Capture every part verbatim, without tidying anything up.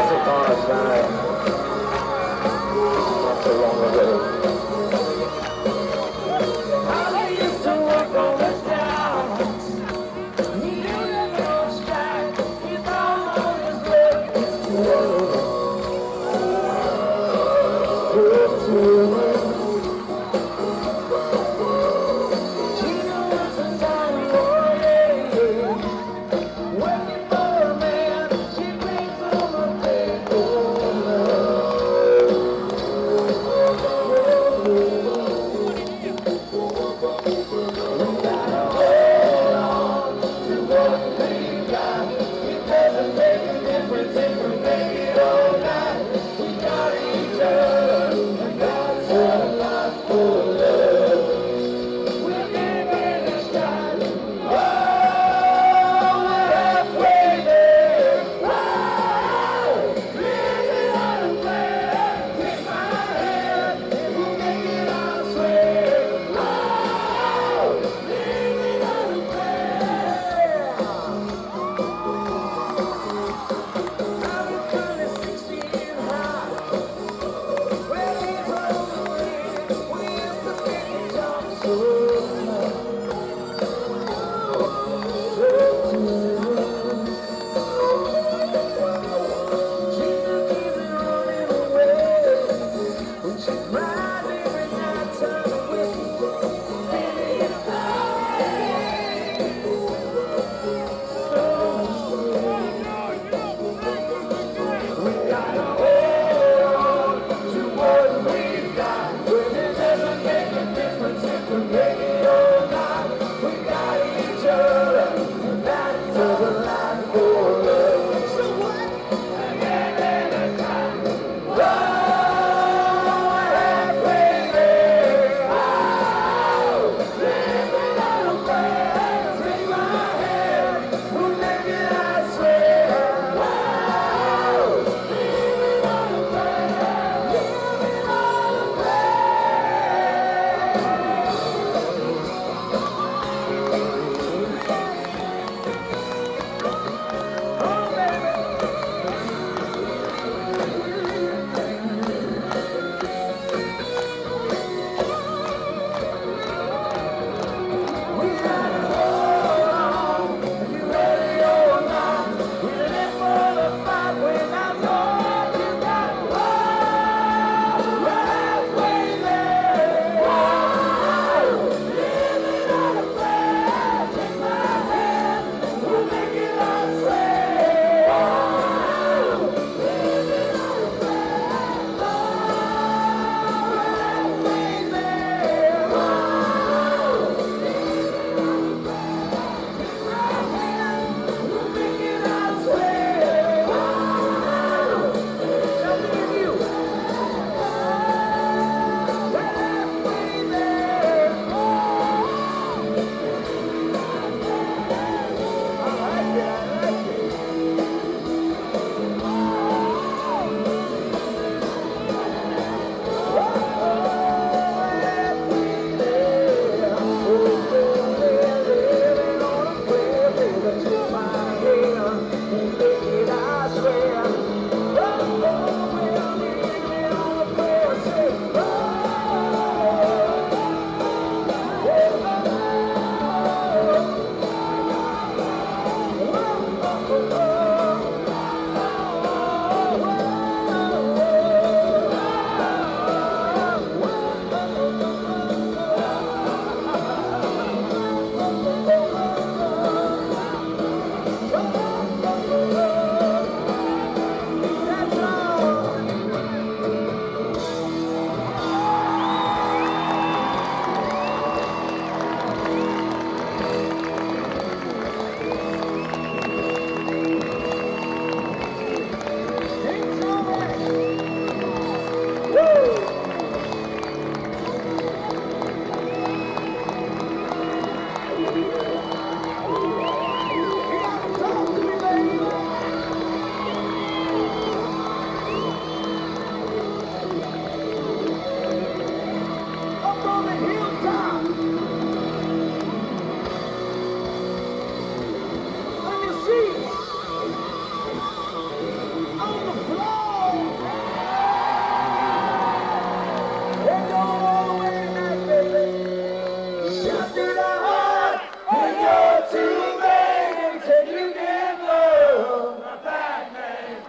Once upon a time, not so long ago. I used to work on the town. You never on strike. He's always looking to work. Work to work. Gina was a tiny boy, yeah, yeah. Working for a man. She brings home a faithful love. We gotta hold on to what we got. It doesn't make a difference if we make it all night. We got each other, and that's a lot for love. We're giving it a shot. Oh, we're halfway there. Oh, living on a prayer. Take my hand, and we'll make it, I swear. Oh, living on a prayer. I was twenty-six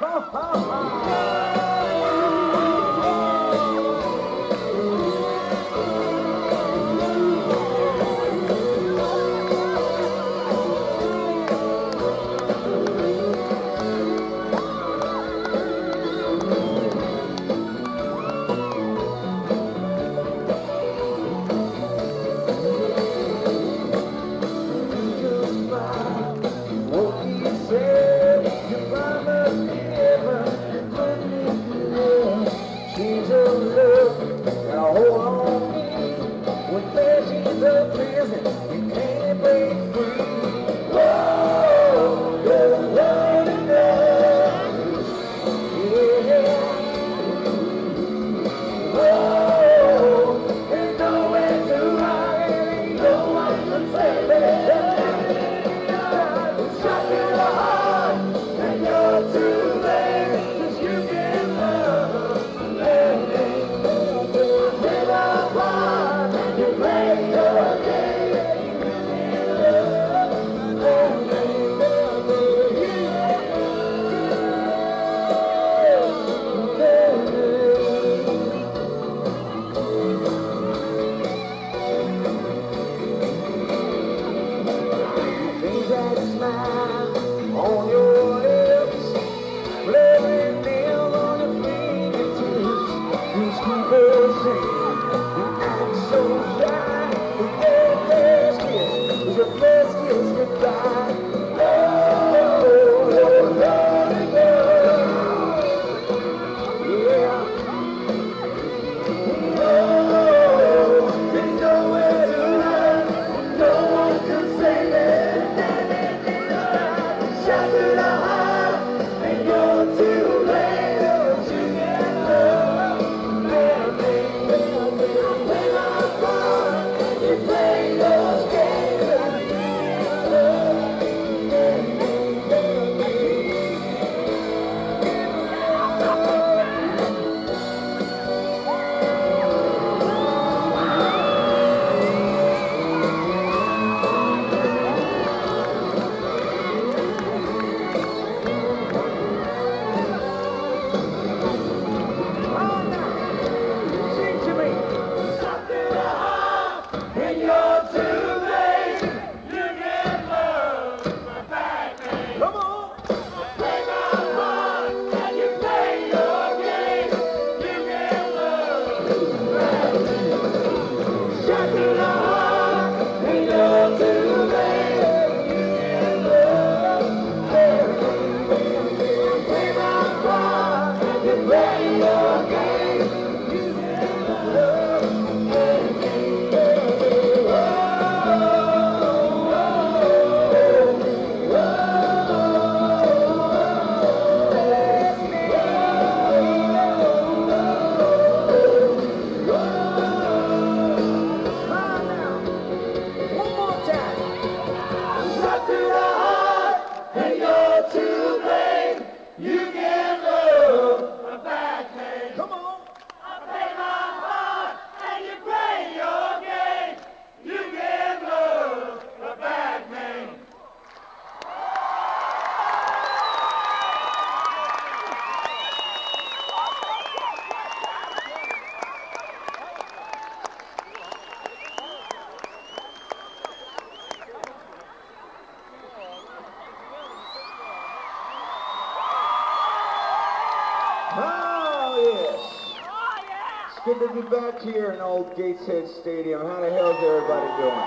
Good to be back here in old Gateshead Stadium. How the hell's everybody doing?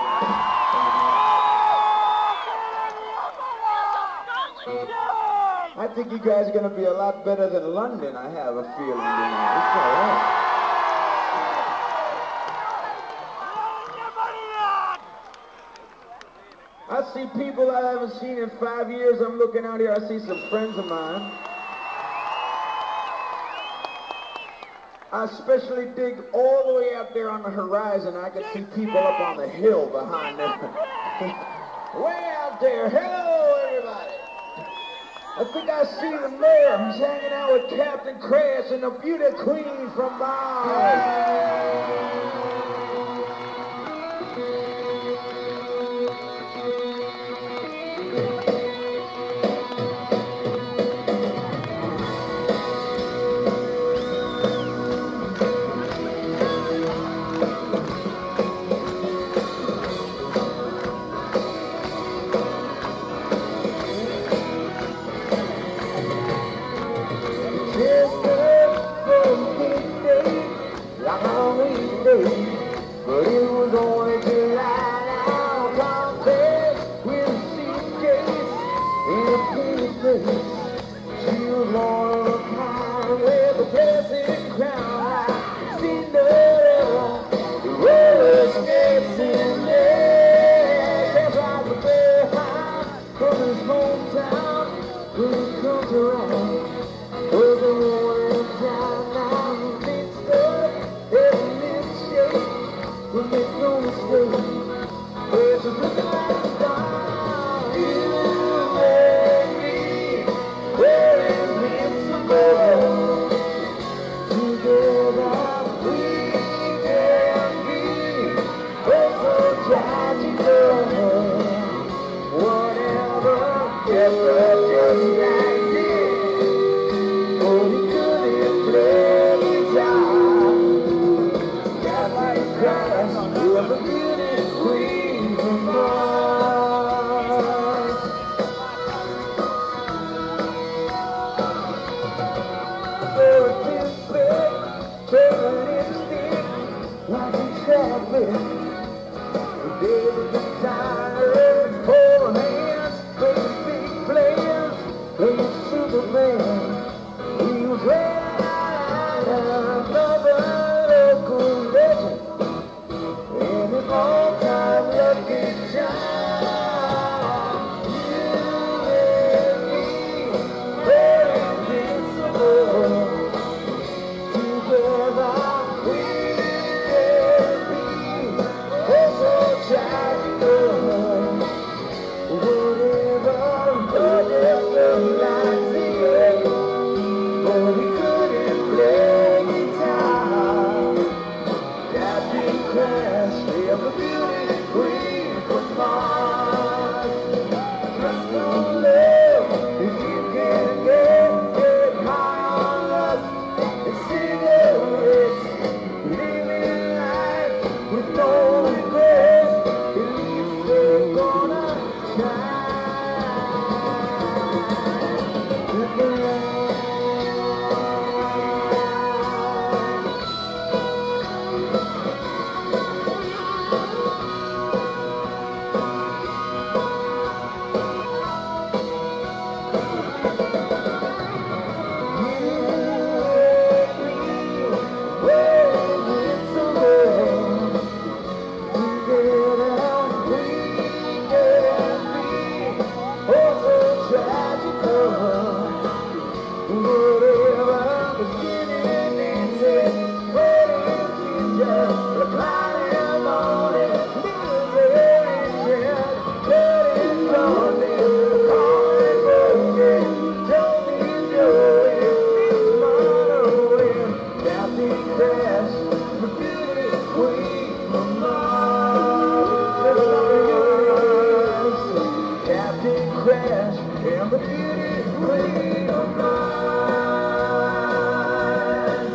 I think you guys are going to be a lot better than London, I have a feeling tonight. It's all right. I see people I haven't seen in five years. I'm looking out here. I see some friends of mine. I especially dig all the way out there on the horizon. I can see people up on the hill behind them. Way out there. Hello, everybody. I think I see the mayor. He's hanging out with Captain Crash and the beauty queen from Mars. He was wearing another local legend in an all-time lucky charm. You and me, we're invincible. Together we can be oh so tragical. Whatever, whatever lies ahead, but we couldn't play guitar. Captain Crash, we're the beauty queen from Mars. Trust no love, if you can get, get high on love and cigarettes, living life with no regrets. At least we're gonna try. Captain Crash and the beauty queen of Mars.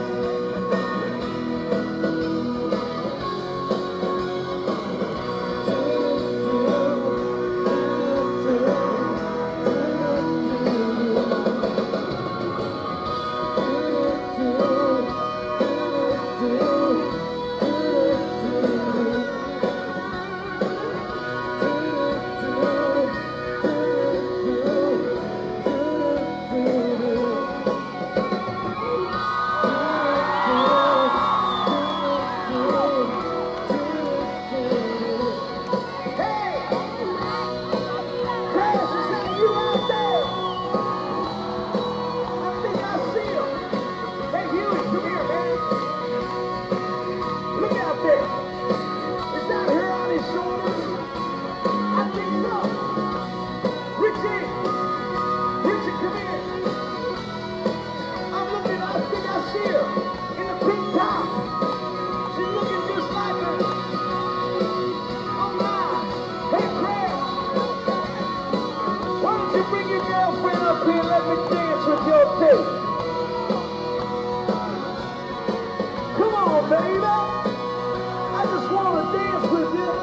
Come on, baby. I just want to dance with you.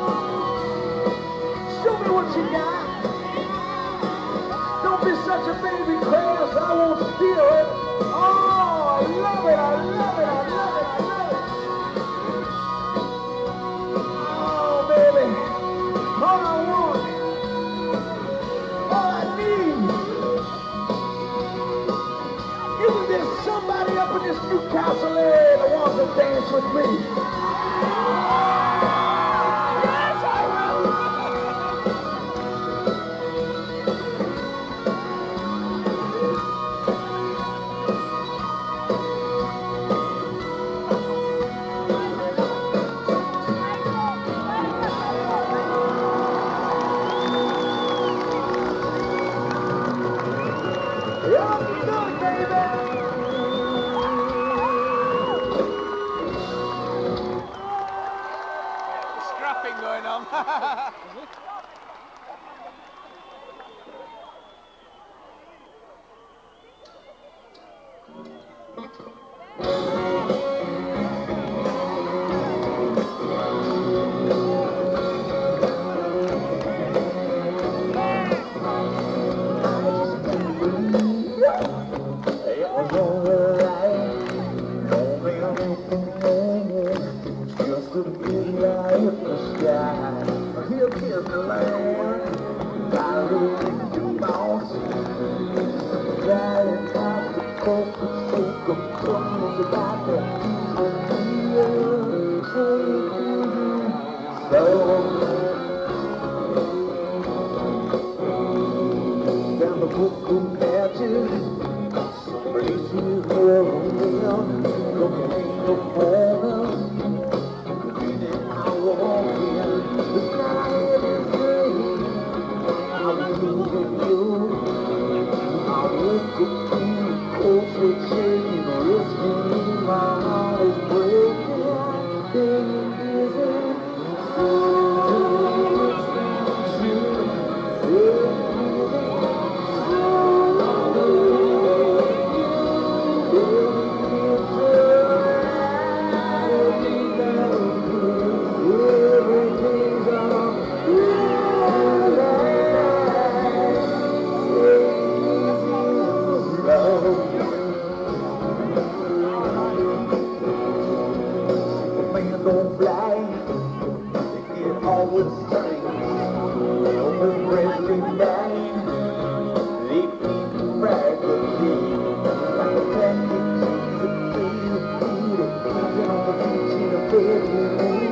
Show me what you got. Don't be such a baby, Crash. I won't steal it. Oh, I love it. I love it. I love it. I love it. Oh, baby. All I want, all I need, is there somebody up in this Newcastle area that wants to dance with me? Yes, I will. Yeah, you do it, baby. Scrapping going on. It was alright, only an open moment, just a big light in the sky. Here is the land, I live in the mountains, Down the book patches, places where I'm down, looking at the corners, meaning I walk in, the sky is gray, I was losing you, I woke up feeling cold, sweat shaking, risking my heart is breaking, feeling dizzy, don't fly, it always sings, open breath dying, they keep fragile, like a plastic cheese, a piece of food, keeping on the beach in a bedroom,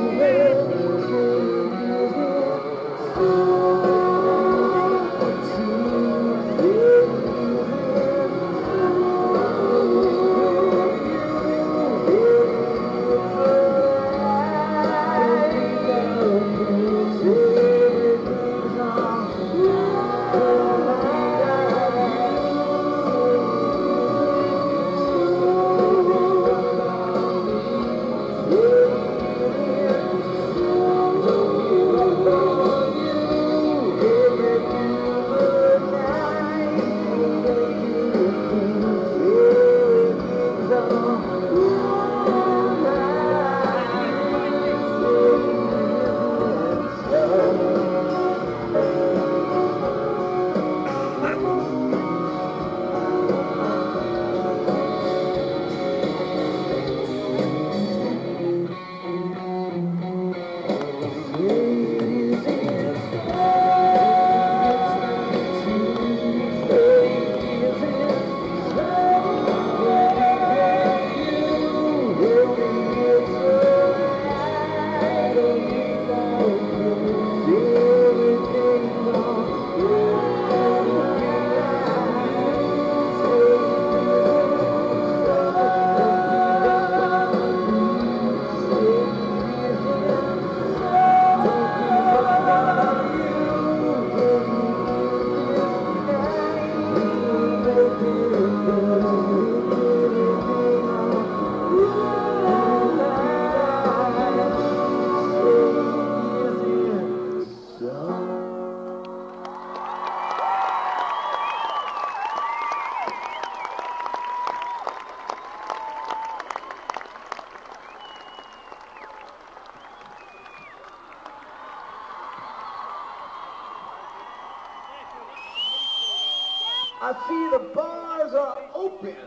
I see the bars are open.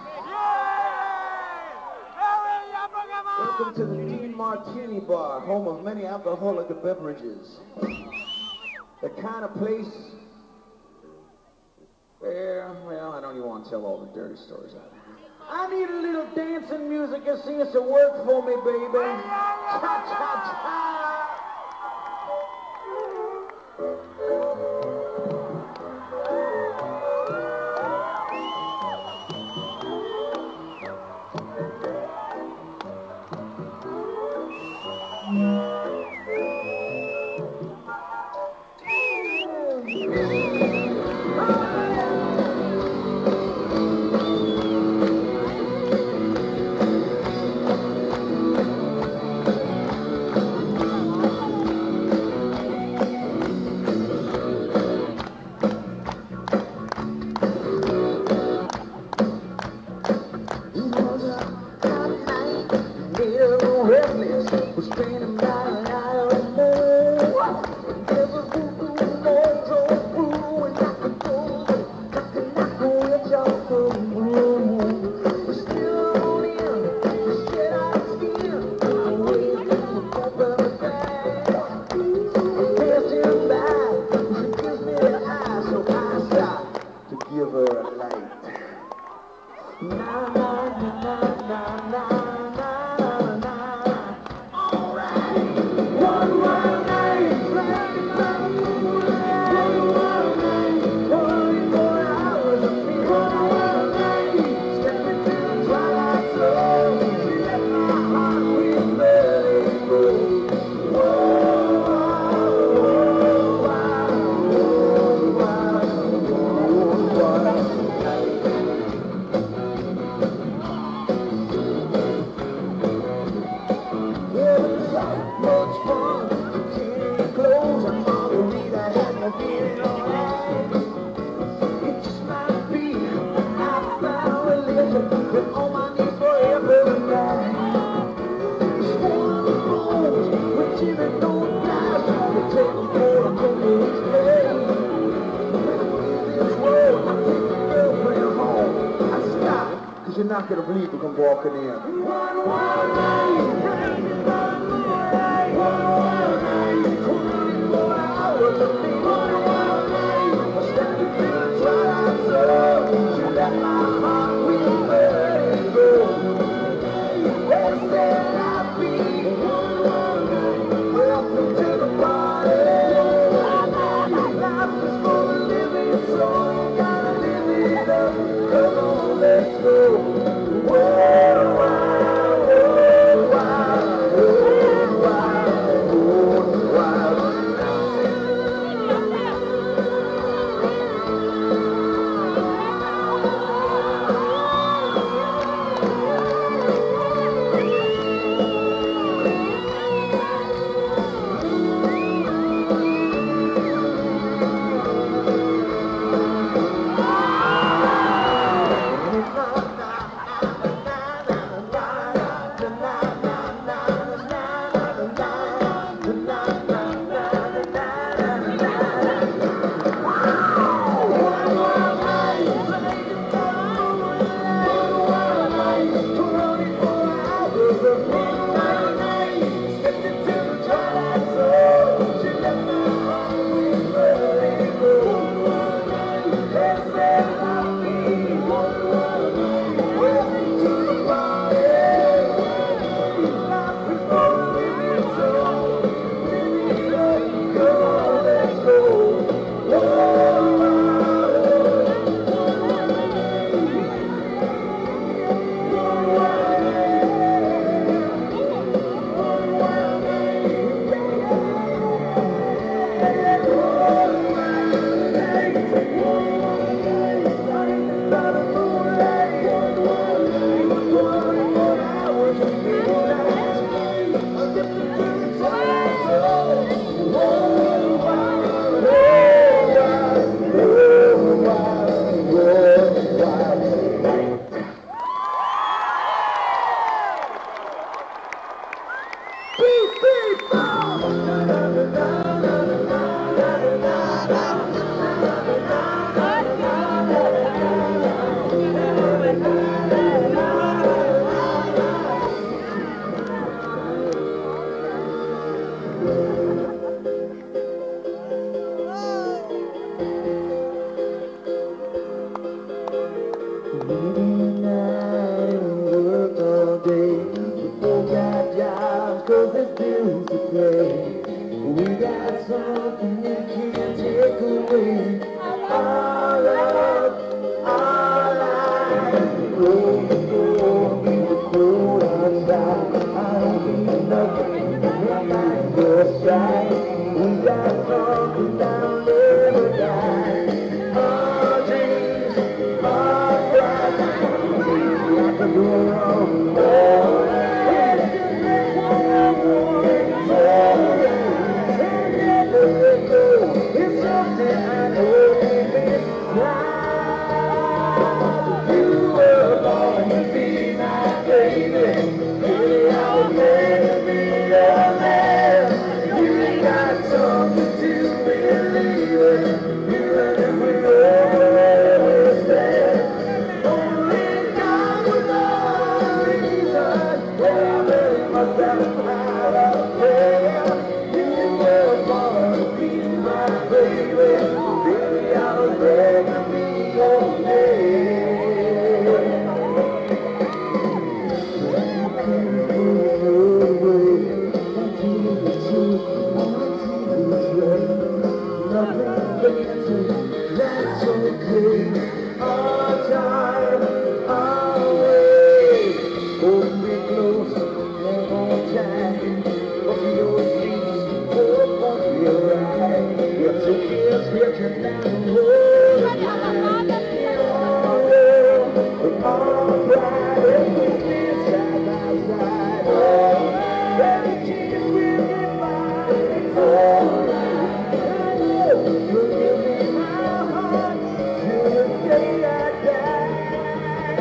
Welcome to the Dean Martini Bar, home of many alcoholic beverages. The kind of place where, well, I don't even want to tell all the dirty stories out there. I need a little dancing music and sing us a work for me, baby. Cha-cha-cha! You're not gonna believe we come walking in.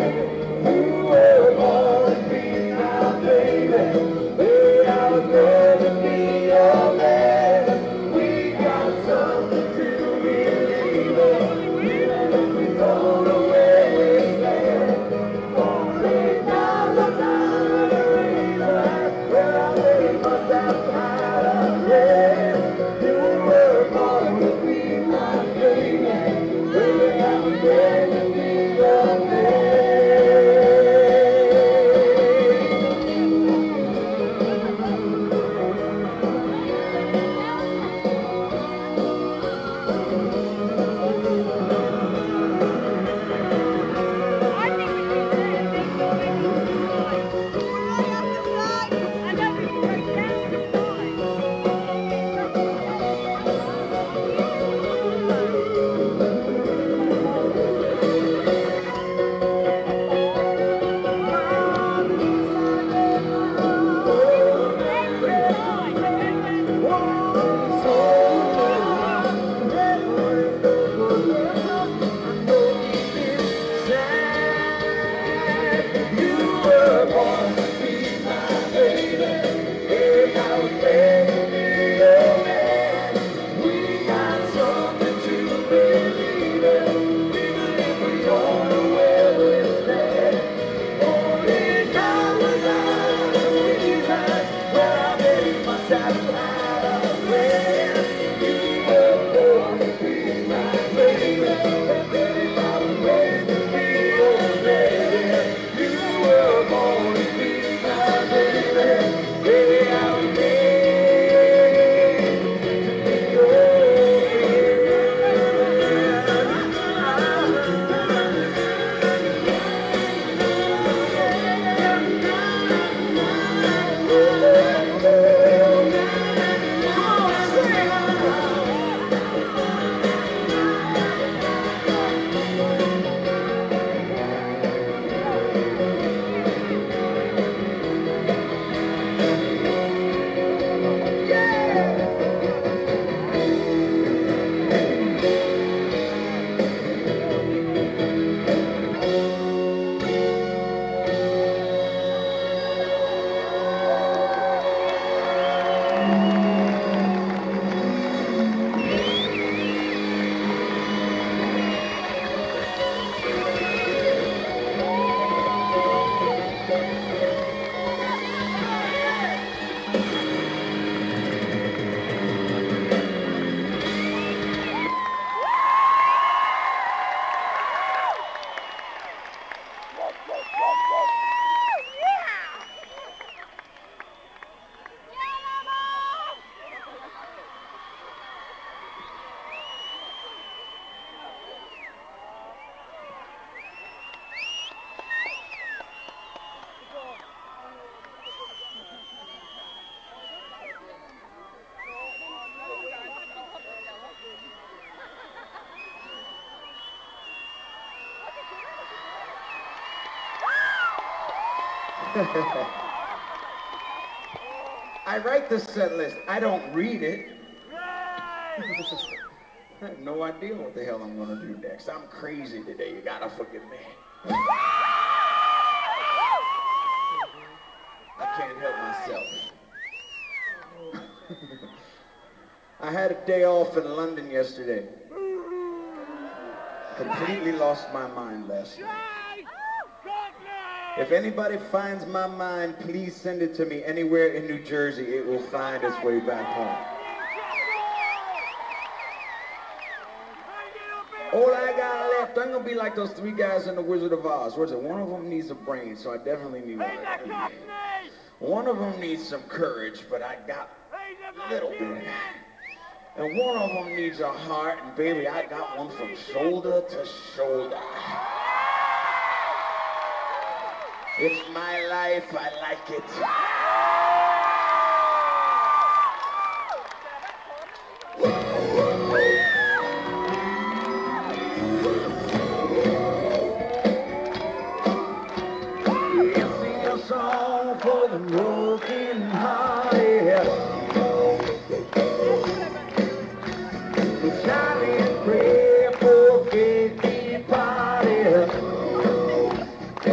I write the set list. I don't read it. I have no idea what the hell I'm going to do next. I'm crazy today. You got to forgive me. I can't help myself. I had a day off in London yesterday. Completely lost my mind last night. If anybody finds my mind, please send it to me anywhere in New Jersey. It will find its way back home. All I got left, I'm going to be like those three guys in The Wizard of Oz. What's it? One of them needs a brain, so I definitely need one. One of them needs some courage, but I got a little bit. And one of them needs a heart, and baby, I got one from shoulder to shoulder. It's my life, I like it. Sing a song for the broken hearted. Charlie and pray for faith departed.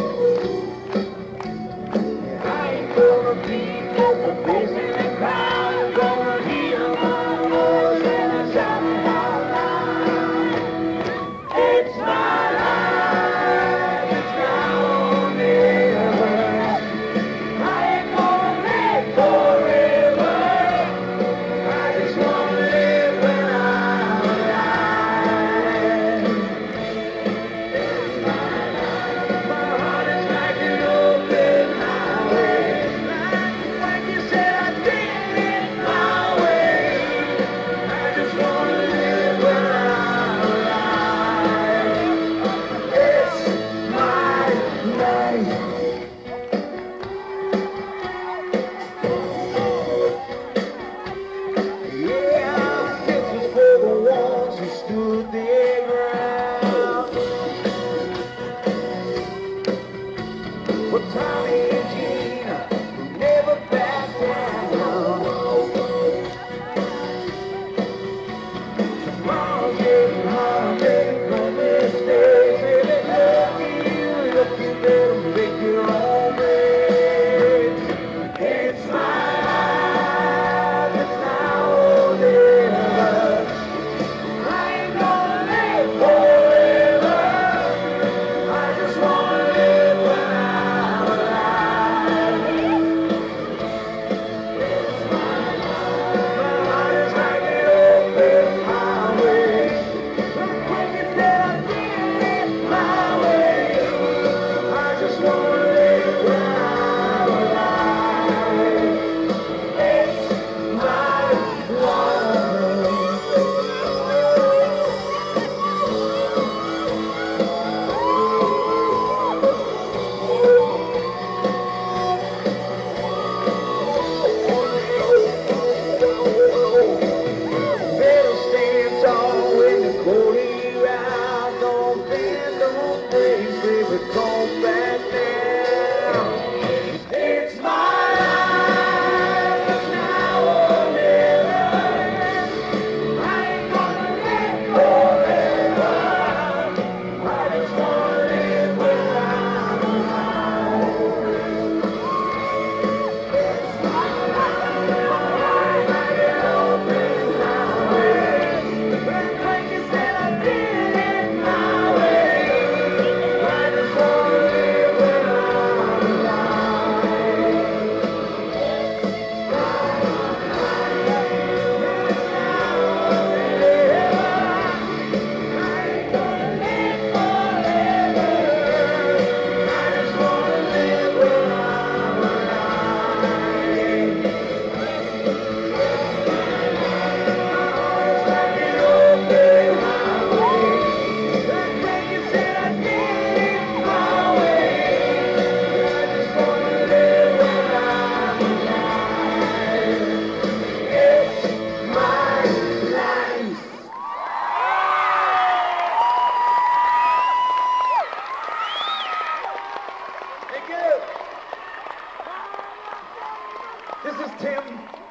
Tim.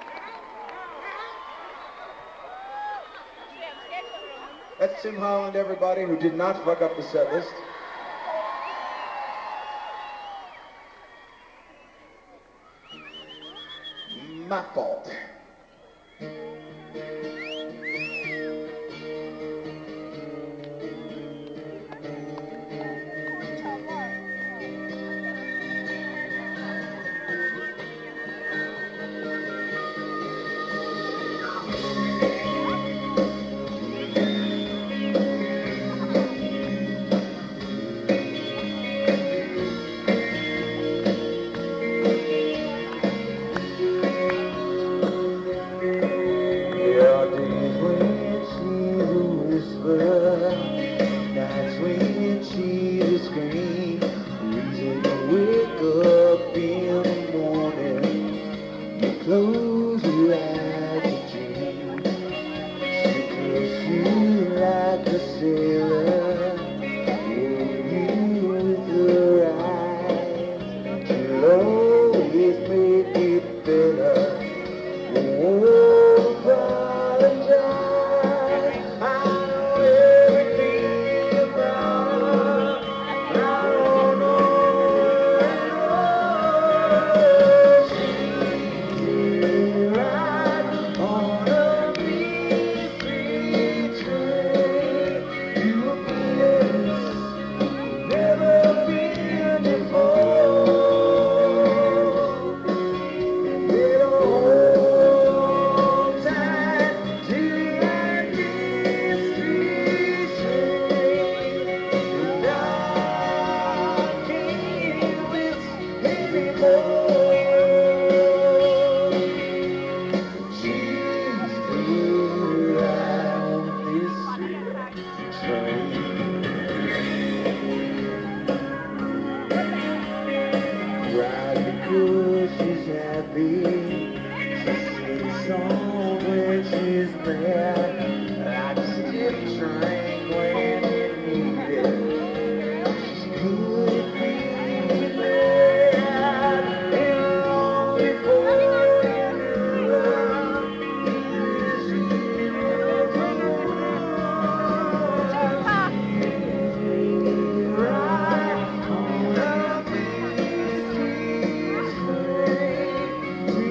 That's Tim Holland, everybody, who did not fuck up the set list. My fault. Close your eyes and dream. She close you like a sailor. Hold you with her eyes. She'll always make it better. Won't apologize. I know everything about her. I don't know her. She's right on a mystery train to a place never been before. They don't hold tight to that mystery train, and I can't miss anymore. She's still around this train. Right because she's happy. She sings songs when she's mad. Like a stiff train when you need it. She's good at being mad. And long before you love, she knows right on a mystery train.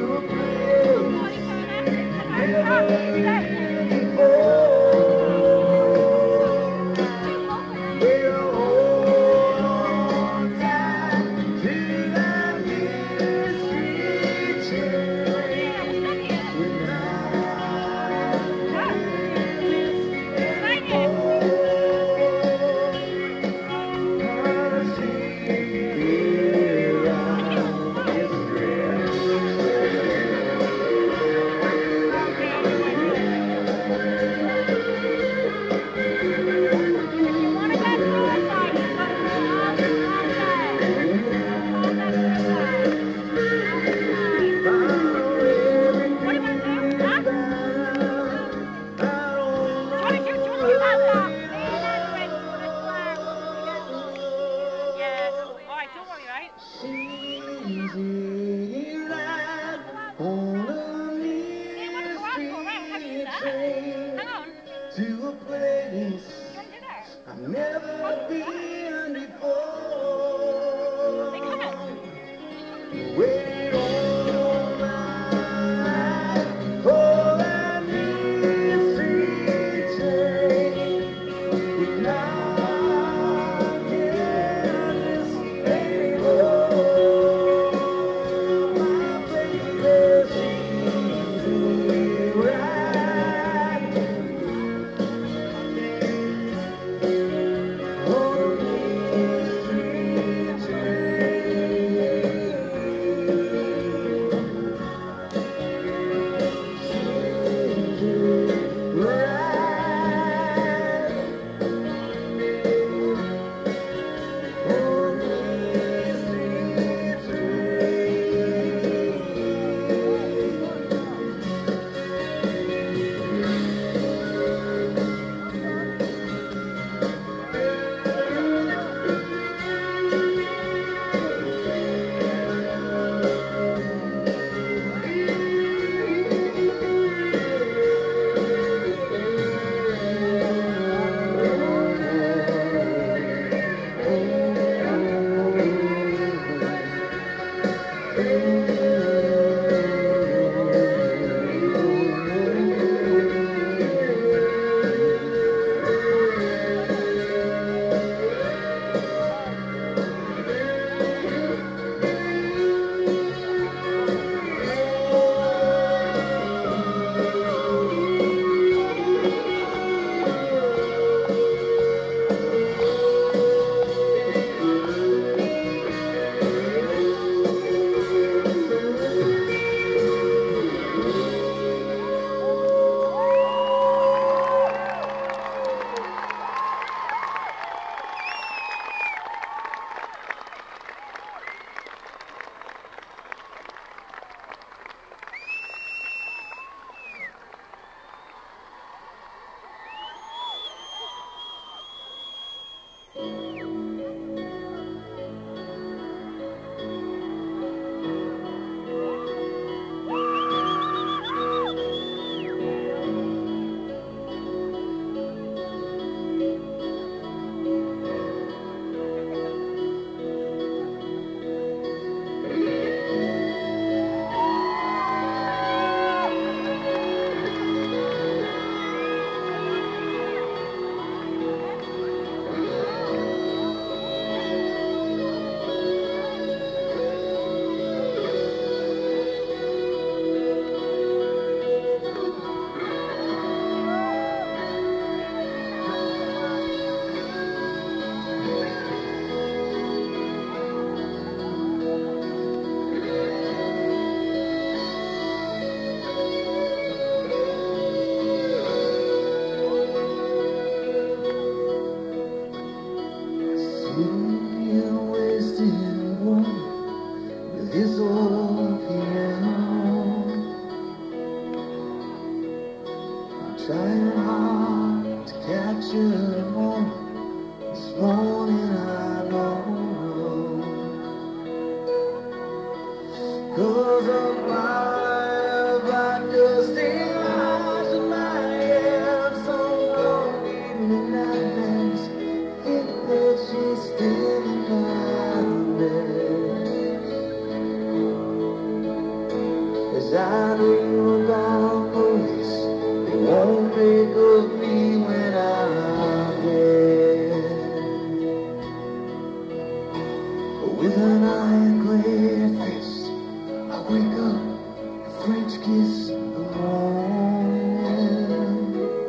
'cause of my black dusty eyes and my hands so lonely nightmares. Think that she's still alive. As I dream about police, they won't think of me when I'm dead. With an iron-gray face, I wake up, a French kiss in the morning.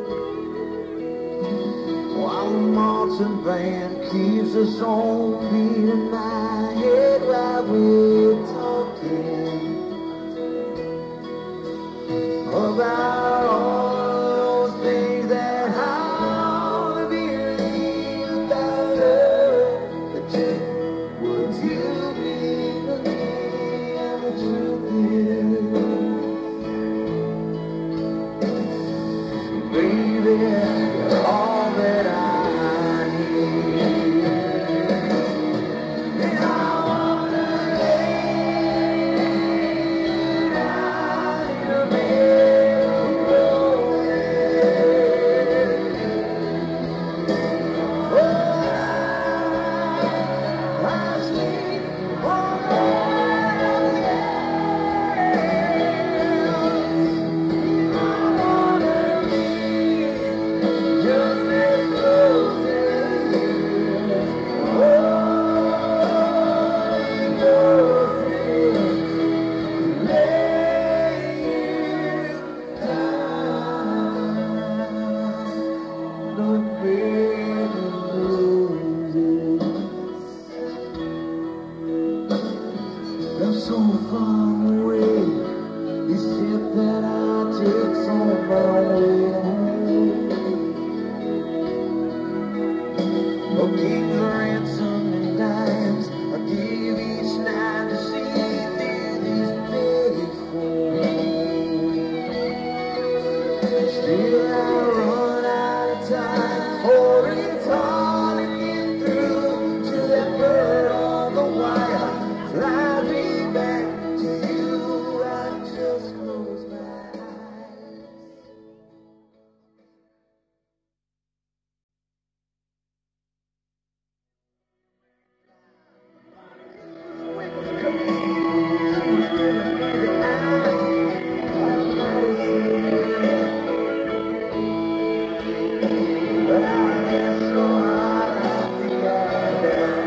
While the marching band keeps us on beating my head while we're talking about all those things that I wanna believe about love. The truth, would you believe in me? And the truth is, baby, you're all that I need. And I wanna lay down in your bed rolling. Oh, I sleep on the I wanna be just as close as you. Oh, close as lay you down. The bed of roses. I'm so far away, except that I take some of my way home. Oh, king's ransom and dimes I give each night to see through these faithful. Still I run out of time, for it's hard to get through to that bird on the wire. Fly me back to you, I just close my eyes. But I get so hard I think I'm down.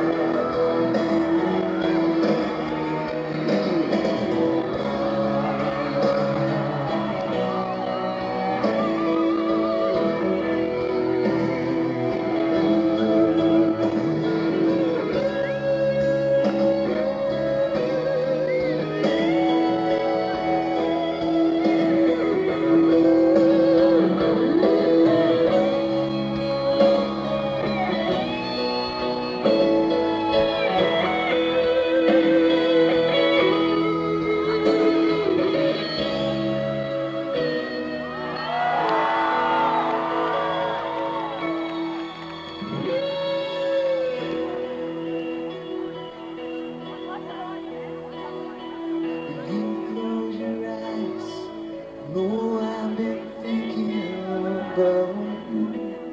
You close your eyes, know I've been thinking about you.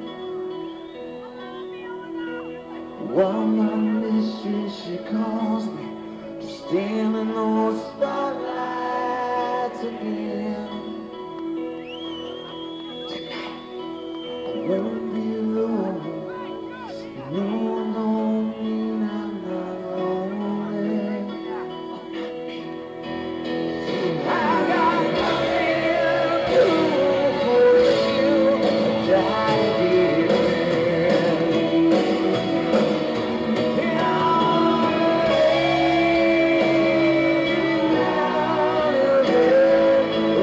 While my mistress, she calls me to stand in those spotlights again. Tonight, I won't be alone. No, no, mean I'm not lonely. I got nothing to do for you, darling. And I'll lay down in bed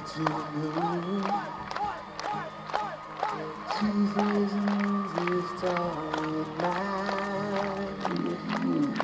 to move. Tuesdays and Wednesdays starting night.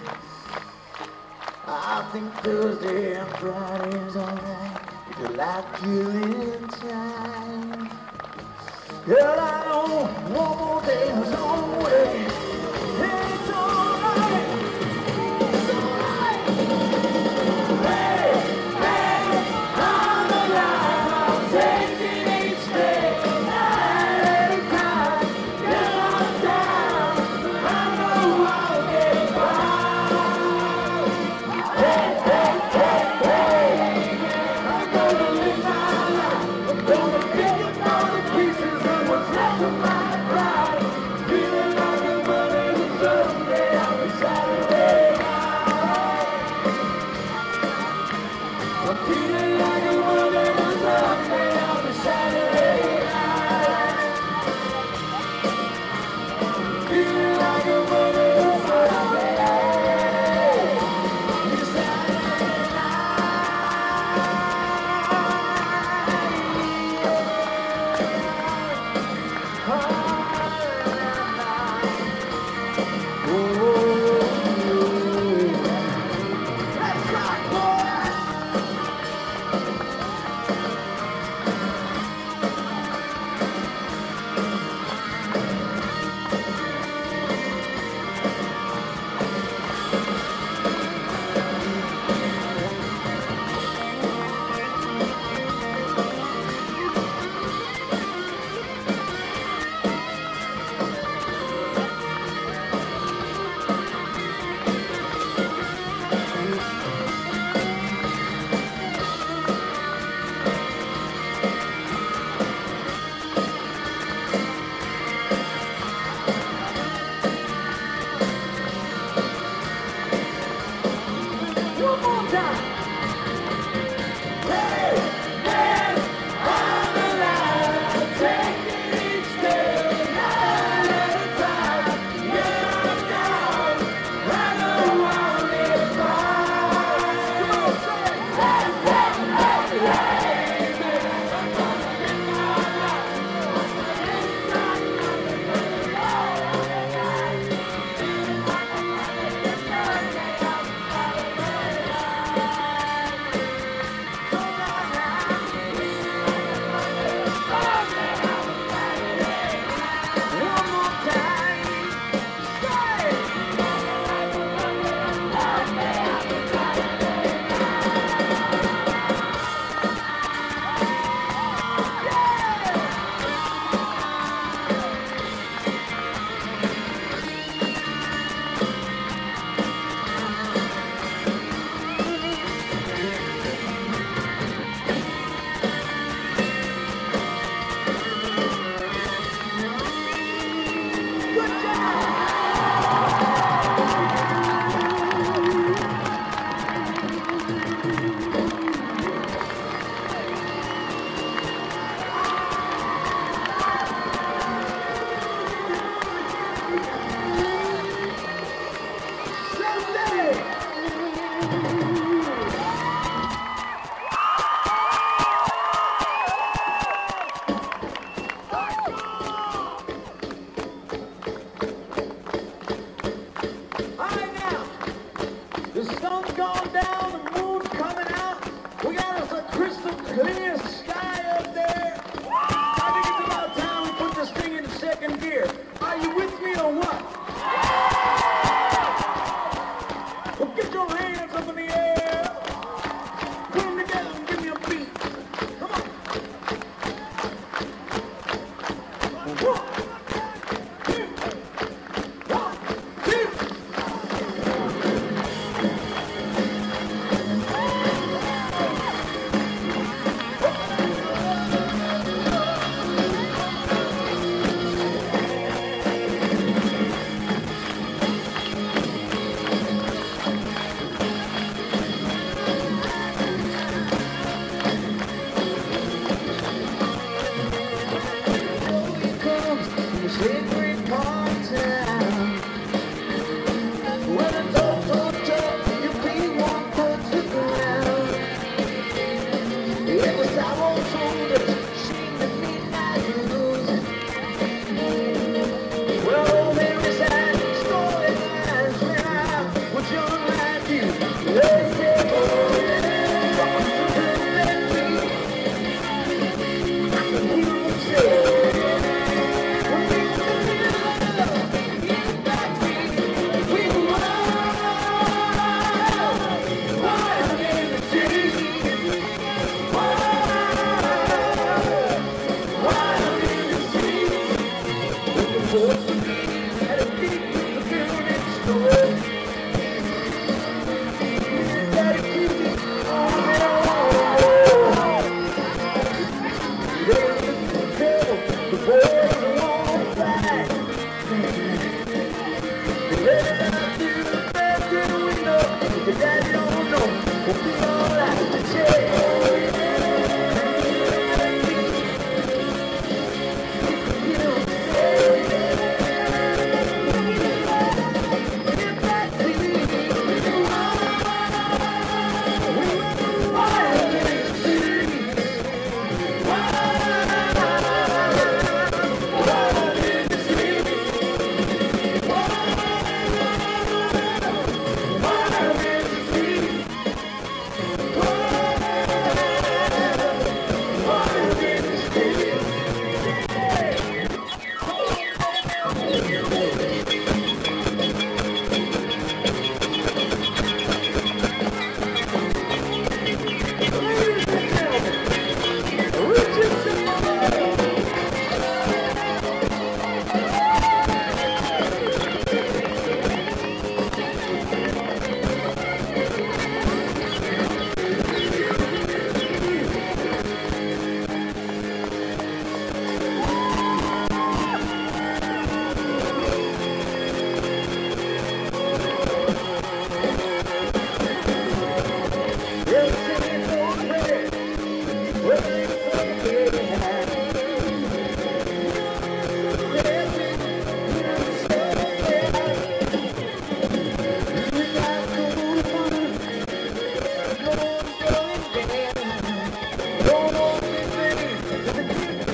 I think Thursday and Friday's alright if you like killing time. Girl, I know one more day is on the way. It's alright. It's alright. Hey, hey, I'm alive. I'm taking each day. Night at a time. Till I'm down. I know I'll get by. Hey, hey, hey, hey. I'm gonna live my life. I'm gonna pick up all the pieces of what's left of my pride. Feeling like a Yes, I was older, sing the midnight blues. Well, there is that story lines when I was young like you. They say, oh, yeah, let me. You say, when we were in love, in that dream, we were wild, wild in the city. Wild, wild in the city. With the voice of me at a deep building store. Daddy keep me on and on. They look to the table, the boys are on back. They let it out through the bedroom window. But daddy don't know, we'll be alright. Say, oh yeah. You know, say, if that city is wild, we were wild in the city. Wild, wild in the city. Wild, wild in the city. Wild, wild in the city. Ladies and gentlemen, Richard Seymour. They'll sing it for the prayer. We'll sing it for the prayer. They'll sing it for the prayer. We got gold fun, gold going down. Don't only thing is a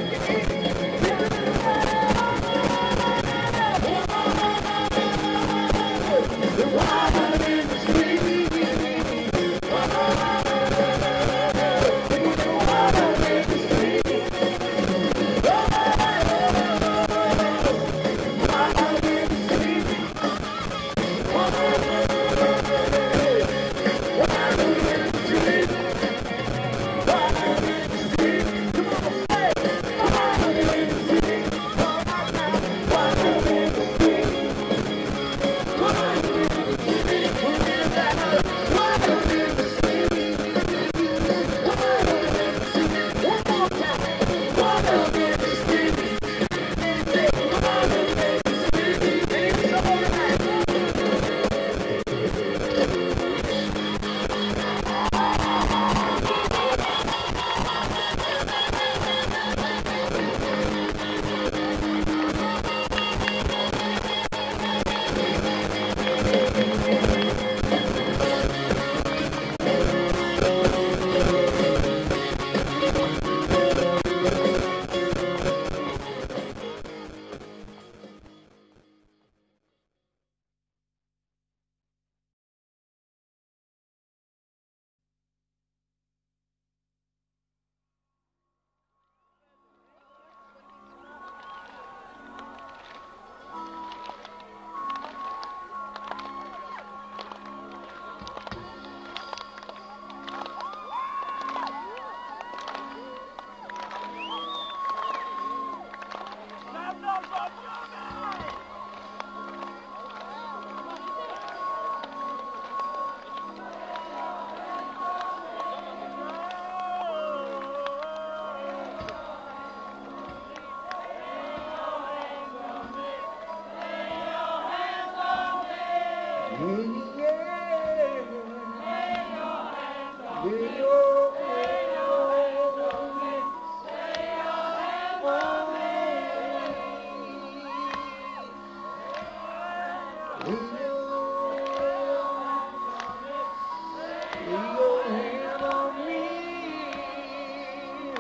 the wild in the street. The wild in the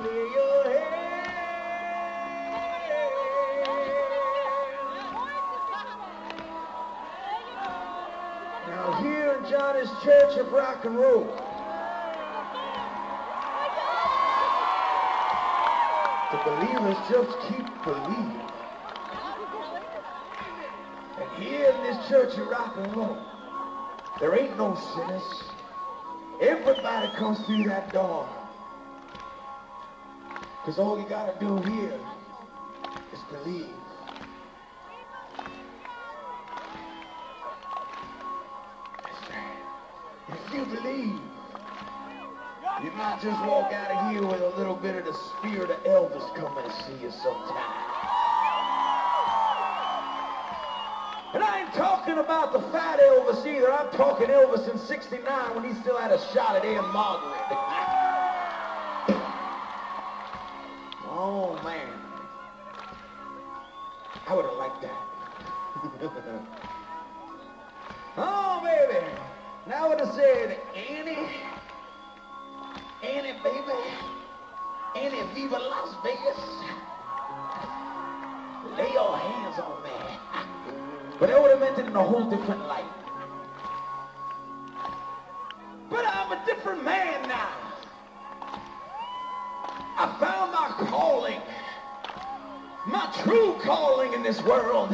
lay your head. Now here in Johnny's Church of Rock and Roll, the believers just keep believing. And here in this Church of Rock and Roll, there ain't no sinners. Everybody comes through that door. Because all you got to do here is believe. That's right. If you believe, you might just walk out of here with a little bit of the spirit of Elvis coming to see you sometime. And I ain't talking about the fat Elvis either. I'm talking Elvis in sixty-nine when he still had a shot at Aunt Margaret. Oh, man. I would have liked that. Oh, baby. Now I would have said, Annie, Annie, baby, Annie, Viva Las Vegas, lay your hands on me. But I would have meant it in a whole different light. But I'm a different man now. I found my calling, my true calling in this world.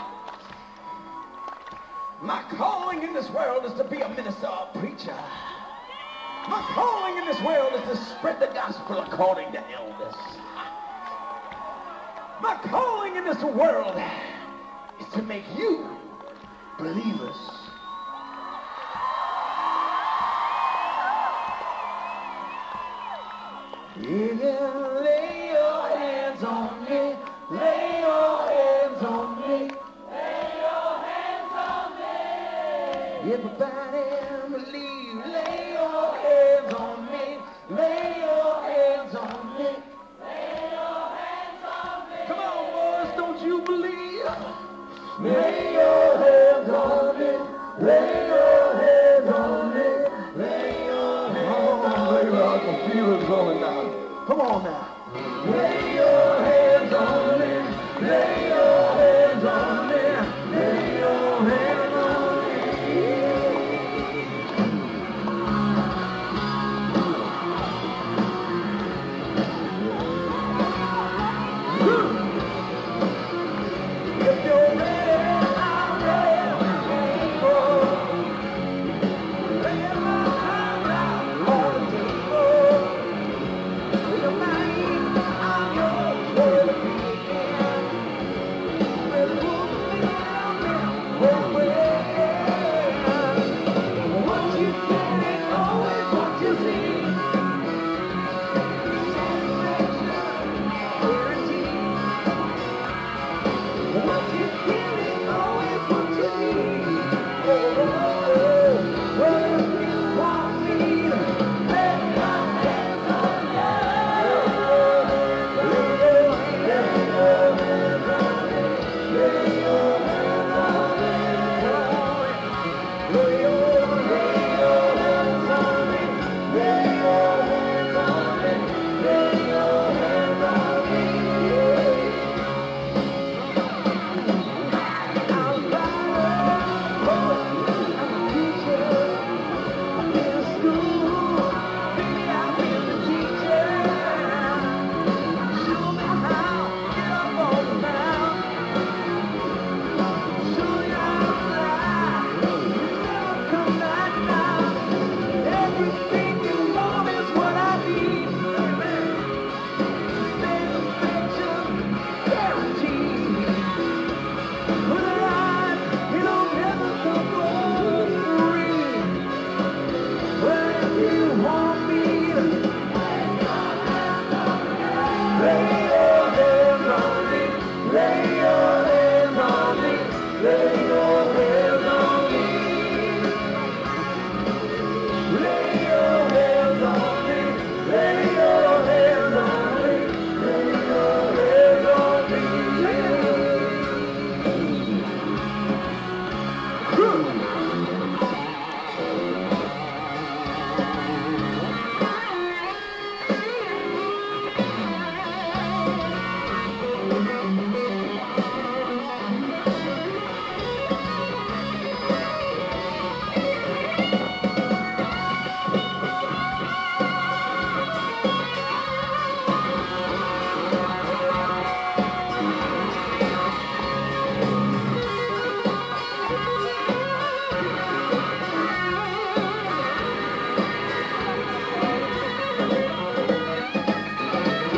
My calling in this world is to be a minister, a preacher. My calling in this world is to spread the gospel according to Elvis. My calling in this world is to make you believers. You can lay your hands on me, lay your hands on me, lay your hands on me. Everybody believe, lay your hands on me, lay your hands on me, lay your hands on me. Come on, boys, don't you believe? Lay your hands on me, lay your hands on me, lay your hands on me. I can feel it going now. Come on now. Lay your hands on me, lay your hands on me, lay your hands on me. If you're ready, I'm ready. Lay my hand out on the table. You're mine, I'm yours, forever begin. Well,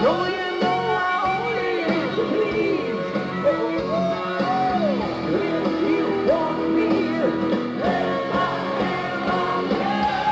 Oh, you know I only used to please. Oh, oh, if you want me, lay my hands on you.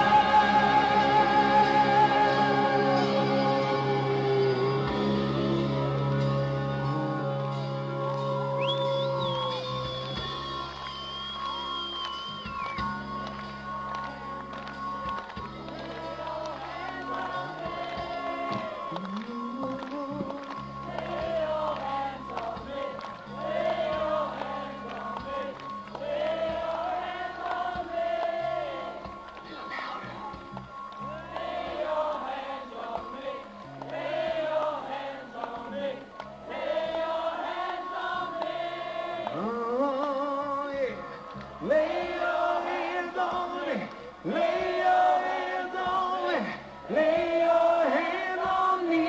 Oh, yeah. Lay your hands on me. Lay your hands on me. Lay your hands on me.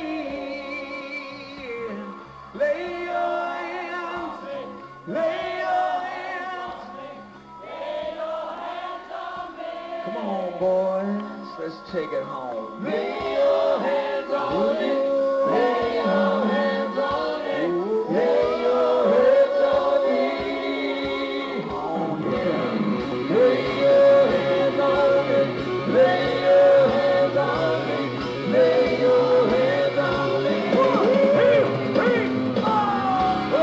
Lay your hands. Lay your hands. Lay your hands on me. Come on, boys. Let's take it home. Lay your hands on me. Lay your hands on me. Lay your hands on me. Oh, yeah. Lay your hands on me. Lay your hands on me. Lay your hands on me. One, two, three, four. Oh,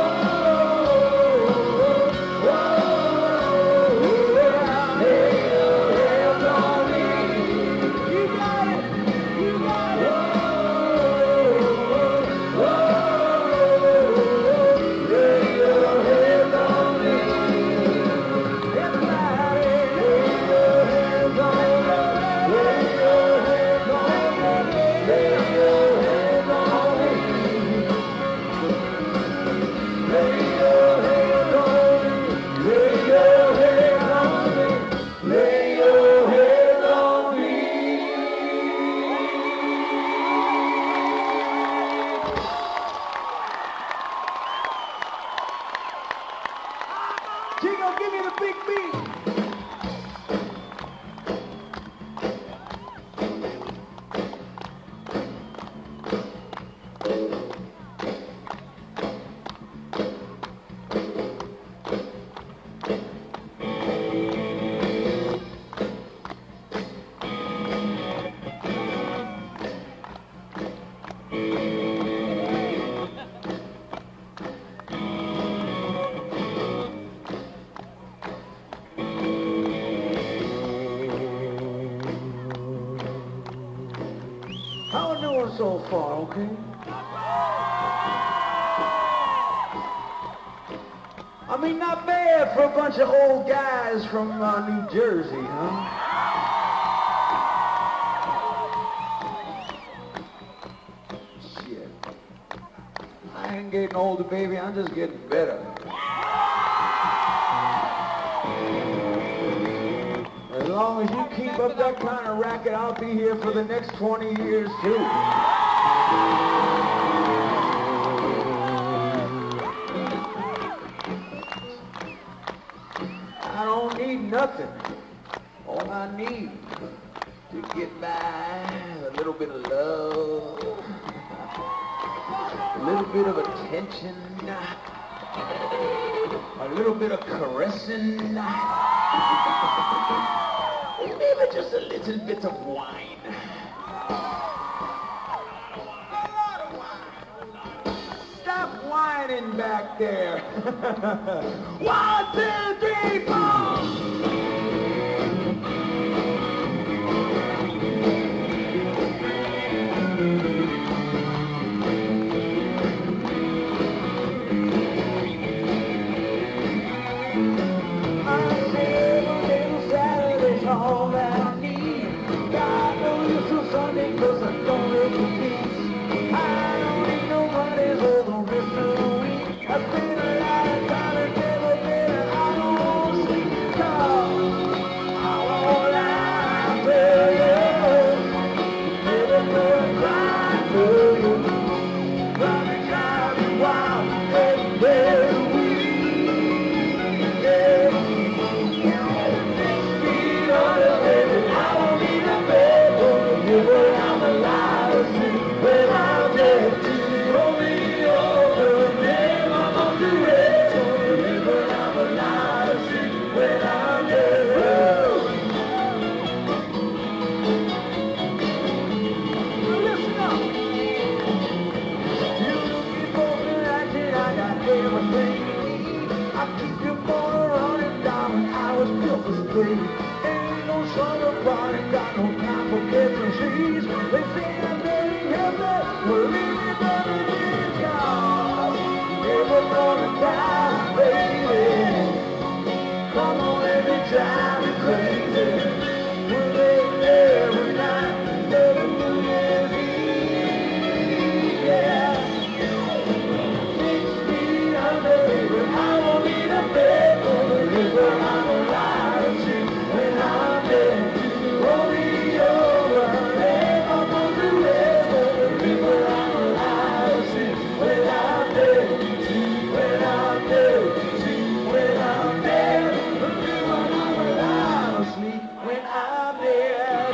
oh, oh, oh, yeah. Lay your hands on me. You got it. You got it. Oh, oh, oh, lay your hands on me. Everybody, lay your hands on me. Lay your hands on me. Lay your hands on me. Lay your hands on me. Lay your hands on me. Lay your hands on me. Chico, give me the big beat. How we doing so far, okay? I mean, not bad for a bunch of old guys from uh, New Jersey, huh? Shit. I ain't getting older, baby. I'm just getting better. As long as you keep up that kind of racket, I'll be here for the next twenty years, too. I don't need nothing. All I need to get by is a little bit of love, a little bit of attention, a little bit of caressing, maybe just a little bit of wine. Stop whining back there. One, two, three, four. All that I need. God knows it's a Sunday, cause I don't live in peace. I don't need nobody's for the rest of the week. I spend a lot of time and never been, and I don't want to sleep. Cause believe it, baby, it's yours. Never gonna die, baby. Come on, let me drive you crazy. We're late every night, every New Year's Eve, yeah. Six feet under, but I won't need a bed for the river I'm alive to see when I'm dead. Roll me over, let my bones to rest for the river I'm alive to see when I'm dead. See when I'm dead, see when I'm dead. The river I'm alive to sleep when I'm dead.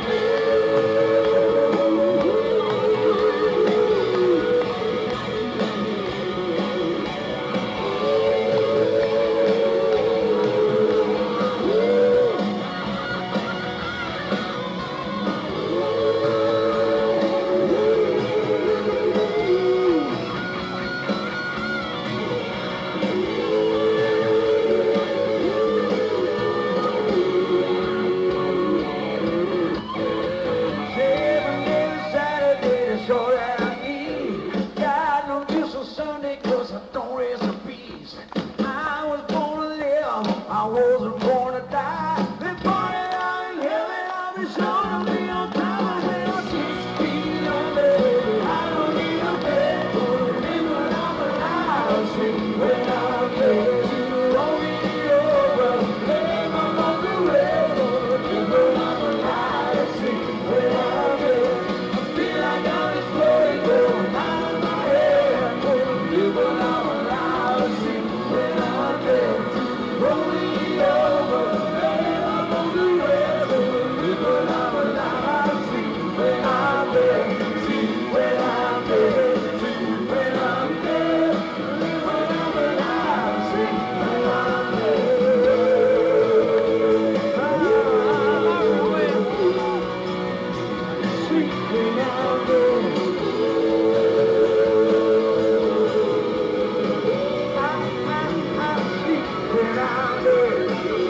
Seven days Saturday, the show that I need. Got no juice on Sunday, cause I don't raise the bees. I was born to live, I wasn't born to die. This morning I'm in heaven, I'll be sure to be on time. When I'm six feet under, I don't need a bed for the river I'm alive. See when I'm dead, you roll me over, lay my bones to rest for the river I'm alive. See when I'm dead, I feel like I'm exploding, going out of my head for the river I'm alive. See when I'm dead, roll me over, lay my bones to rest for the river I'm alive. See when I'm dead, see when I'm dead, see when I'm dead, the river I'm alive. See when I'm dead. Sweet when I'm dead. I, I, I sleep when I'm dead.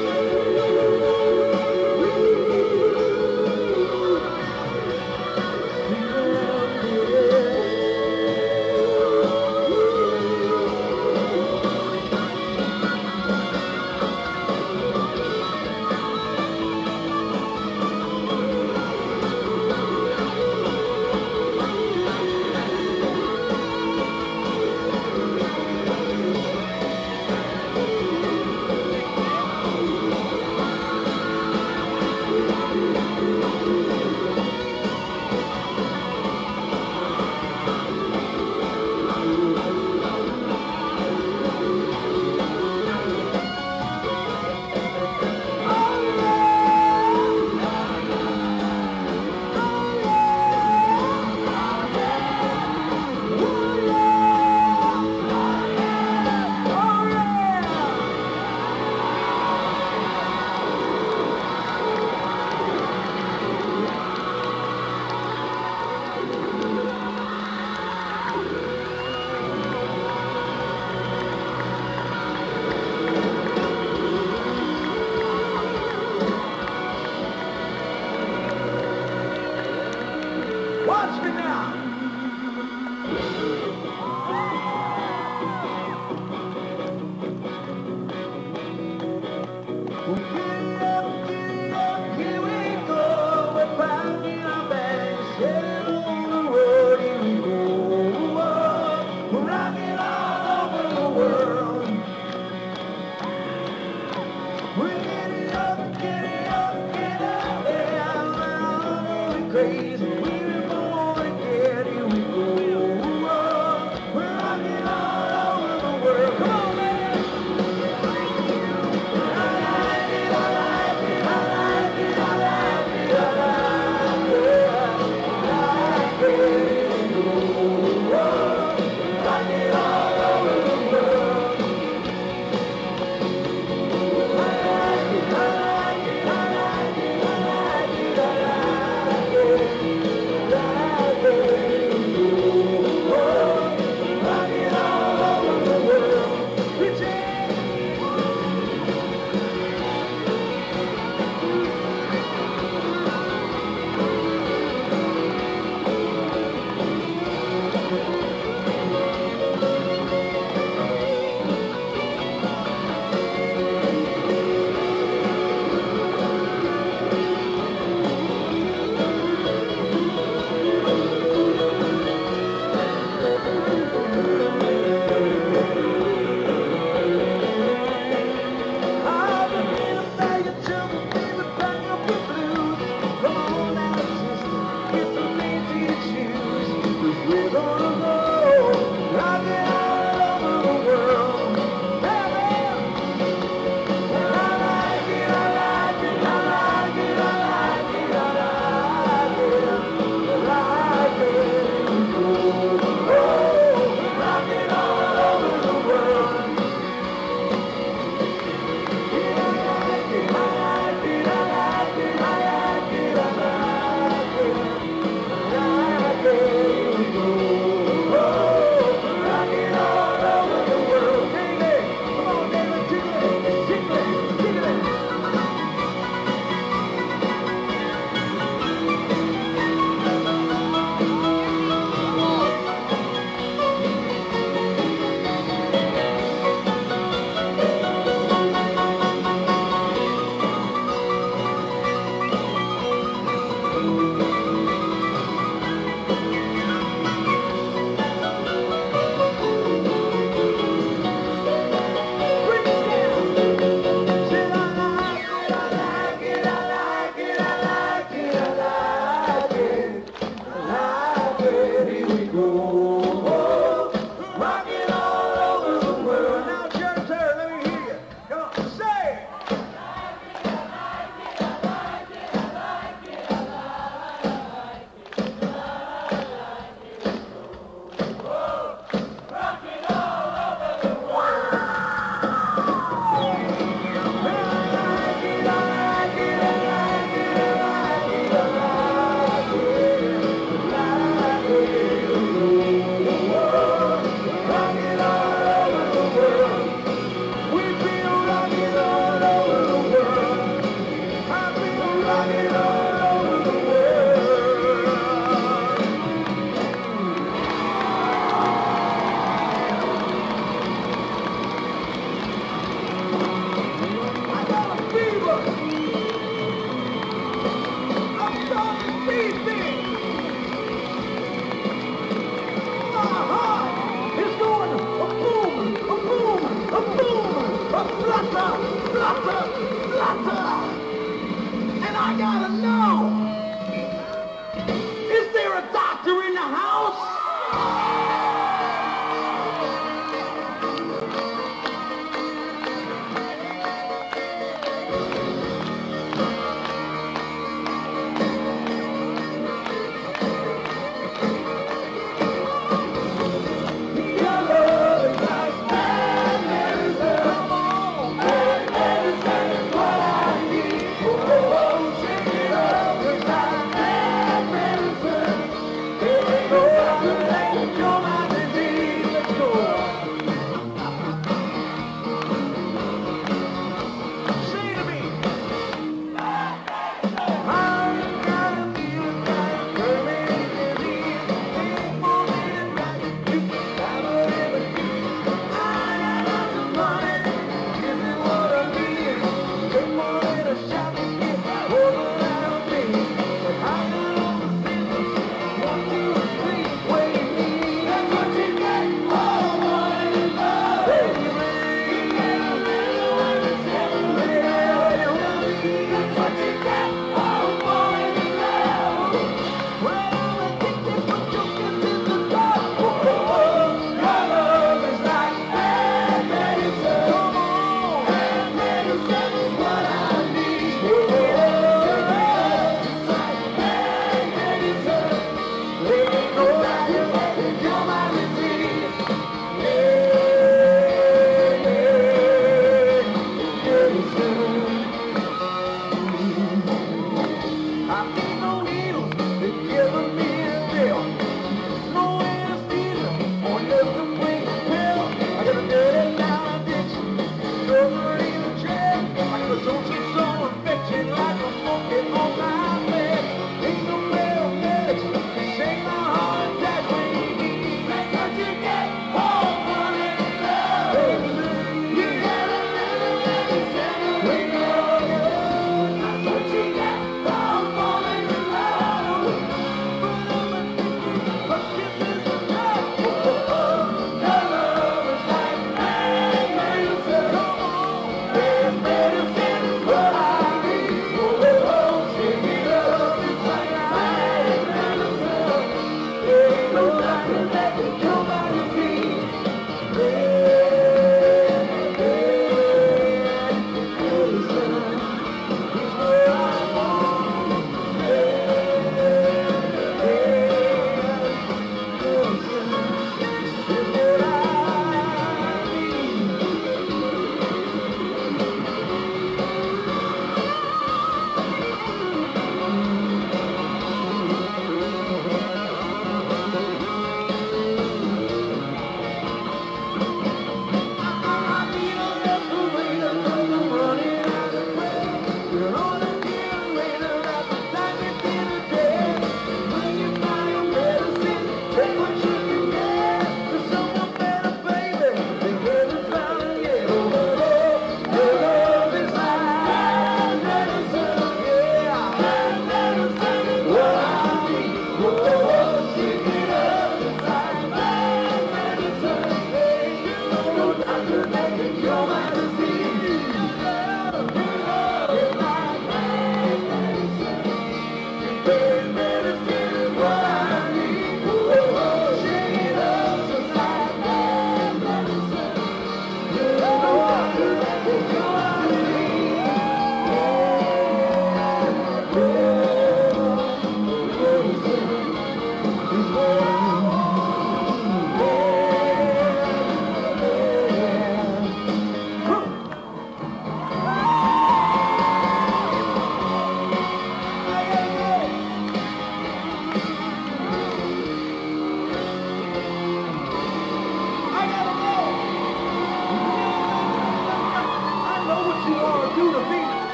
Watch me now. Giddy up, giddy up, here we go. We're packing our bags, heading on the road. Here we go. We're rocking all over the world. We're giddy up, giddy up, get out there. We're all going crazy. We were born again. Here we go. We're gonna go rocking all over the world. Baby, I like it, I like it, I like it, I like it, I like it, I like it. Oh, rocking all over the world. Yeah, I like it, I like it, I like it, I like it, I like it, I like it.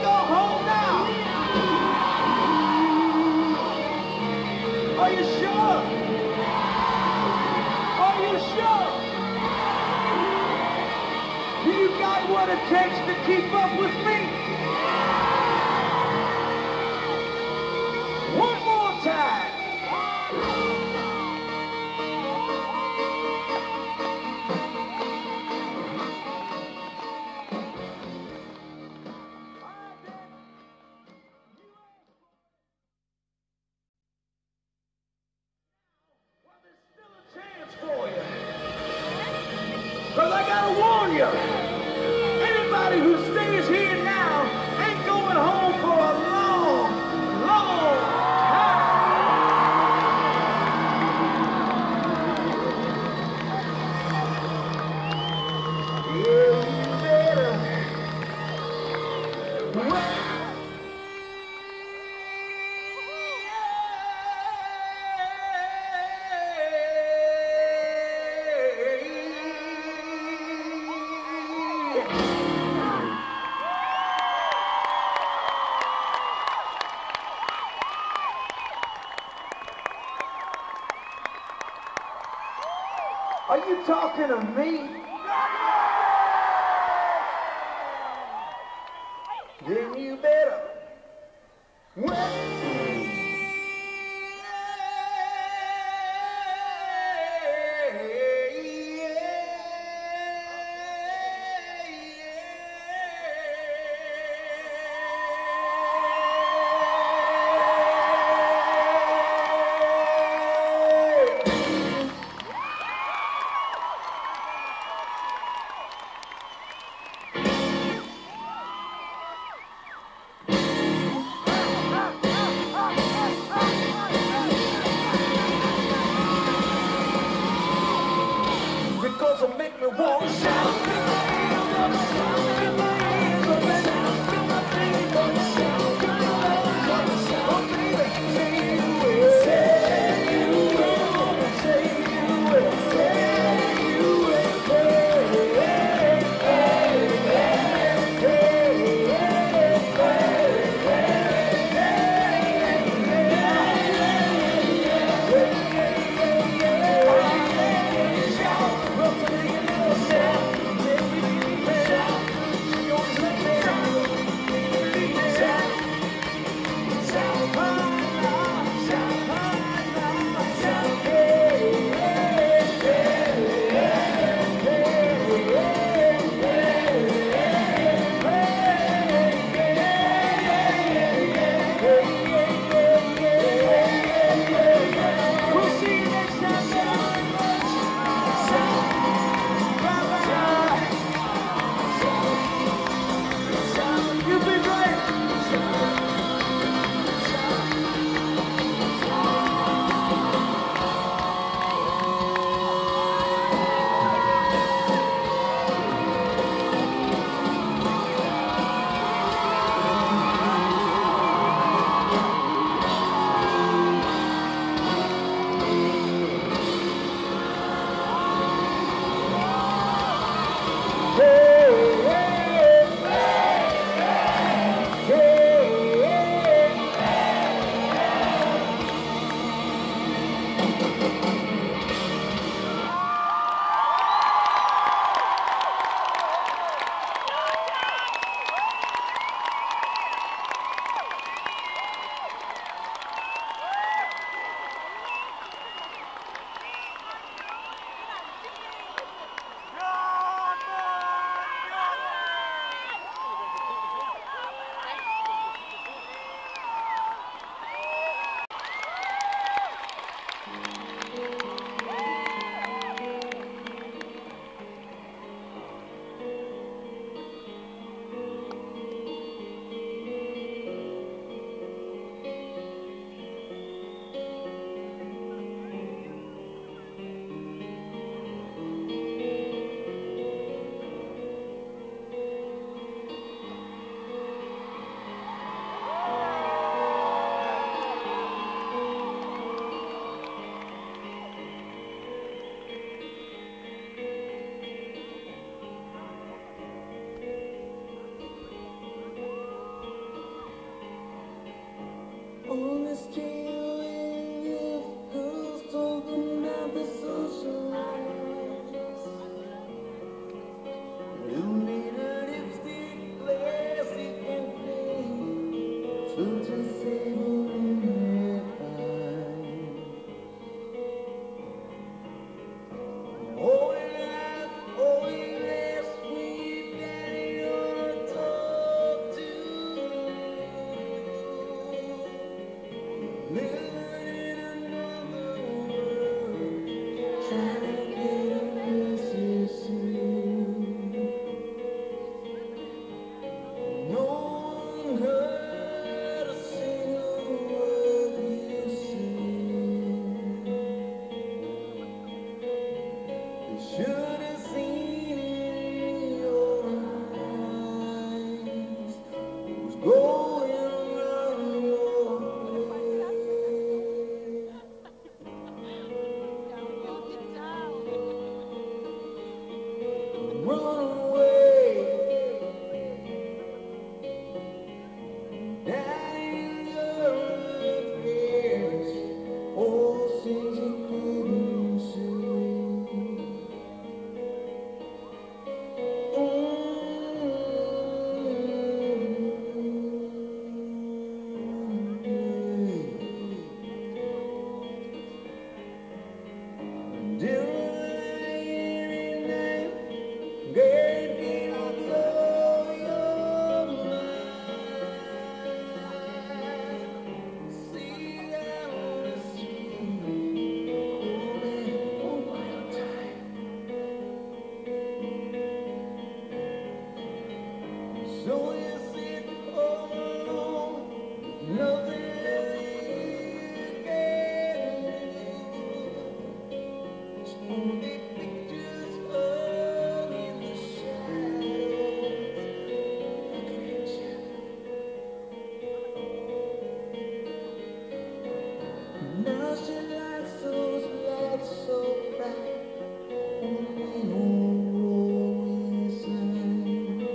go home now? Are you sure? Are you sure? You got what it takes to keep up with me? One more time. Well, there's still a chance for you. Because I gotta warn you, anybody who stays here now ain't going home for a long, long time. Yeah, you better. Well, are you talking to me? Then you better. Well, such a savory time. Oh yes, oh yes, sweet daddy, you're talk to living in another world, trying to get a message through. No one heard a single word you said. They should have seen it in your eyes. What was going around your head. Run away. Daddy, you're fears. All things you couldn't say. So you sit all alone, nothing you can do. It's only pictures hung in the shadows. Looking at you. Now she likes those lights so bright on the old rolling signs.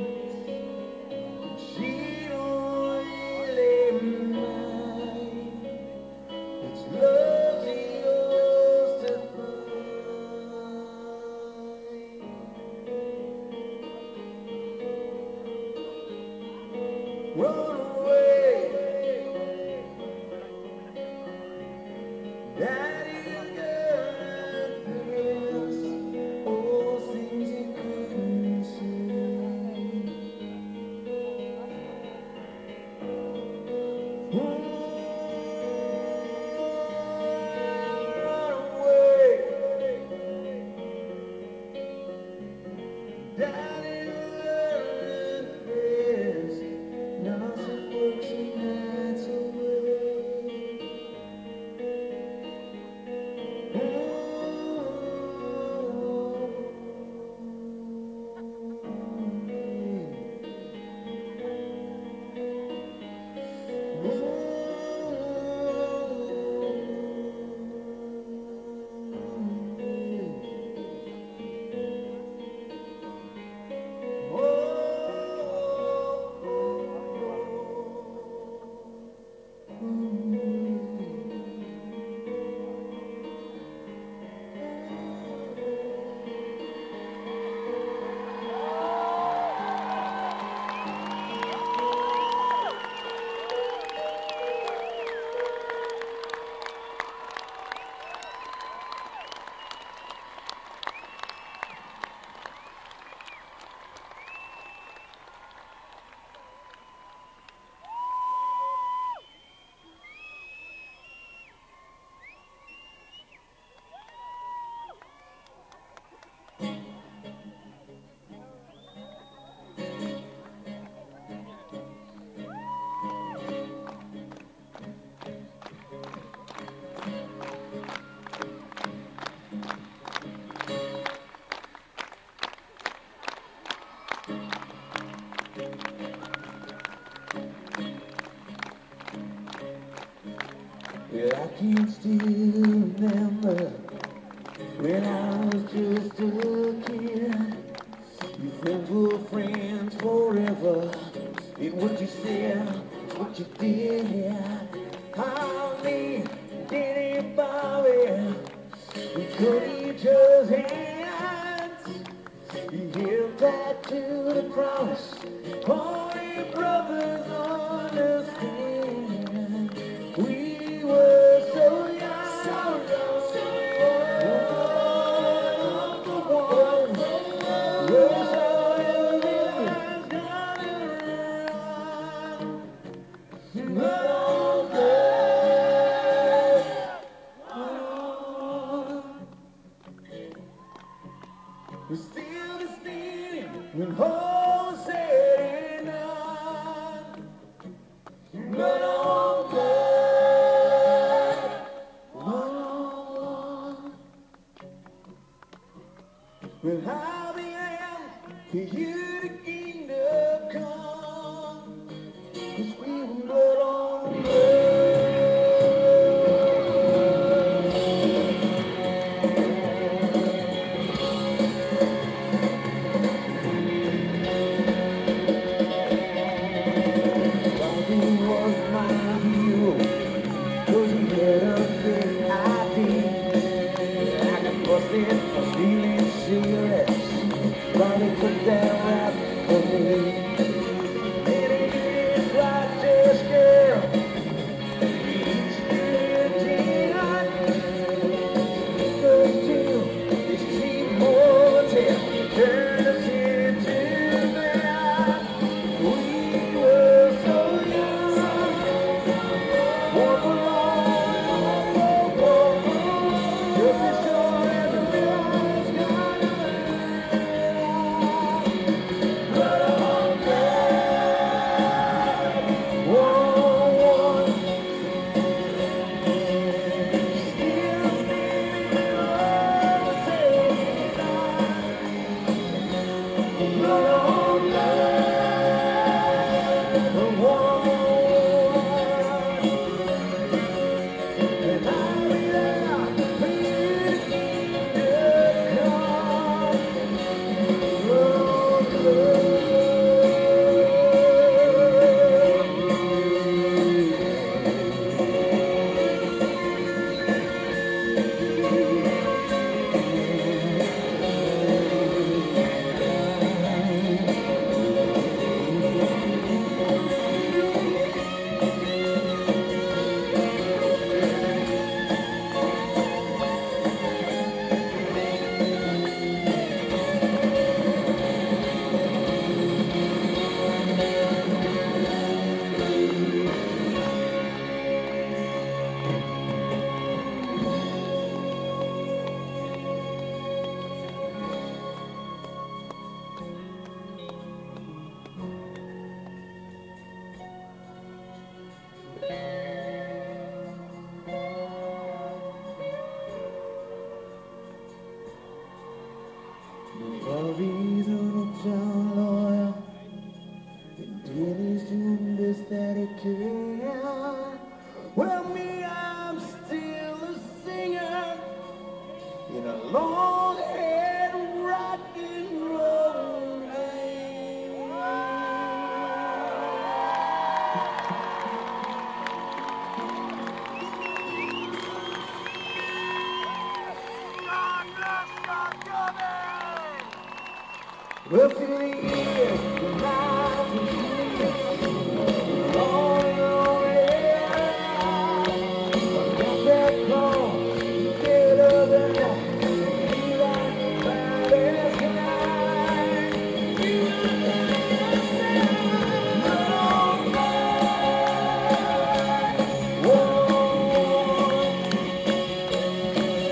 She don't really mind. It's love yours to find. Run away. Daddy's got this. All things he couldn't say. Run away. Daddy's got this. Now she works the nights away. Well, I can still remember when I was just a kid. Your friends were friends forever. And what you said, what you did, how me, anybody, we took each other's hands. You held tight to the promise, all your brothers understand. Good old girl. Oh. We're still the steam when all is said and done. Good old girl. Oh. Well, I'll be there for you the kingdom come. 'Cause we were blood on Bobby was my hero, 'cause he had a big idea. I got busted for stealing cigarettes. Bobby put that rap for me. Then he did his righteous girl. Each day goes till his cheap motel turned us into that. We were so young. One for all, one for one. Just as sure as the midnight's gonna Good old girl. Whoa, still standing on the same line. Good old girl. Whoa, and I'll be there for you to come. Good old girl. Bobby's an uptown lawyer, and Danny's doing best that he can. Well, me, I'm still a singer in a long-haired rock and roll band. God bless God, Johnny! Well, through the years, the nights and days, long around, I got that call, dead of the night, you like the brightest night. You understand, no night. Whoa.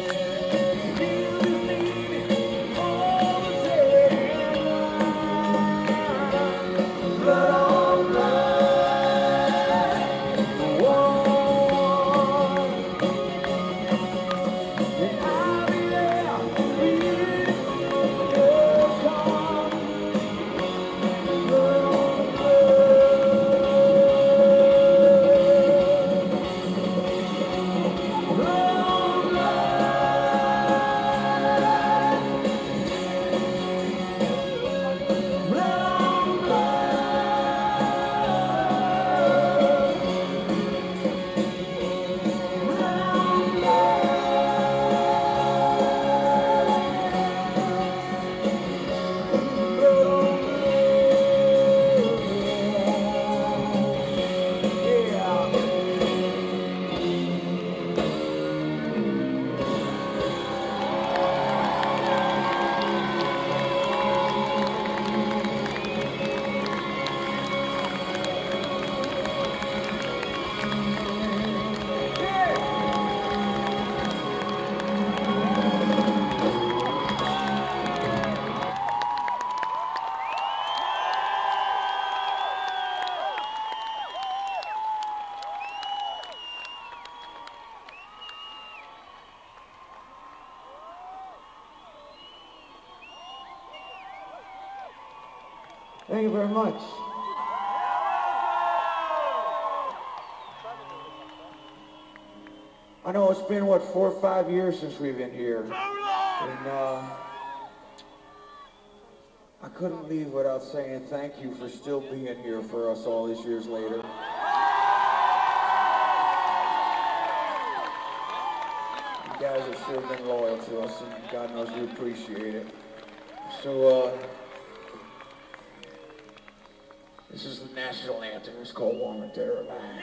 Still the steam, all the said and done. Thank you very much. I know it's been, what, four or five years since we've been here. And uh, I couldn't leave without saying thank you for still being here for us all these years later. You guys have sure been loyal to us, and God knows we appreciate it. So, uh, this is the national anthem. It's called Warm and Terrified.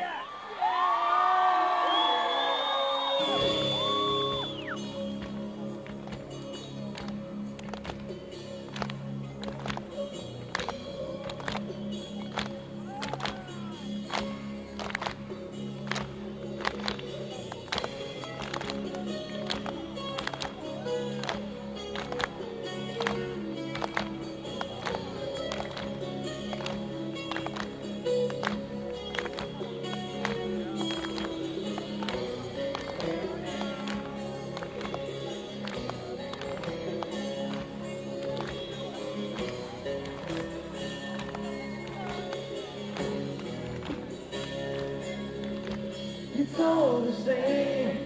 It's all the same.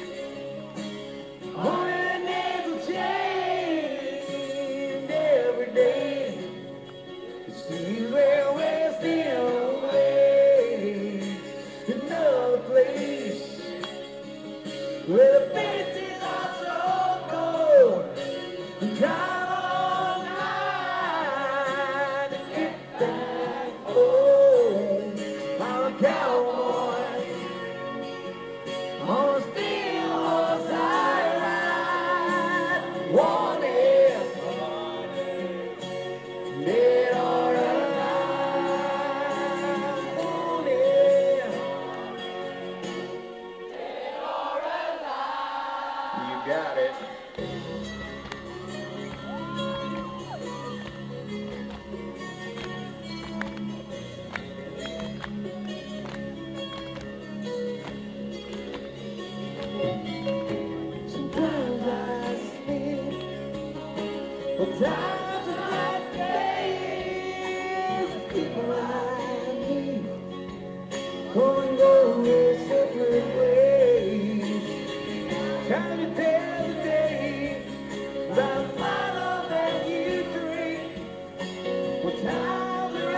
Only never change every day. It's these railways still away. Another place where the faces are so cold. We drive all night to get back home. I'm a cowboy. On a steel horse I ride, wanted, dead or alive, wanted, dead or alive. You got it. Sometimes I sleep, but times are like days. People I meet come and go their separate ways. Time to tell the day about my love that you drink. But times are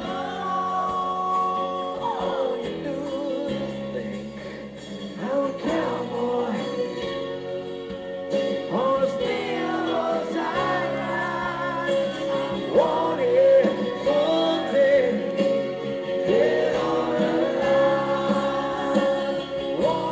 all all you do is think. I'm a cowboy. On a steel horse I ride, wanted, wanted, dead or alive, wanted.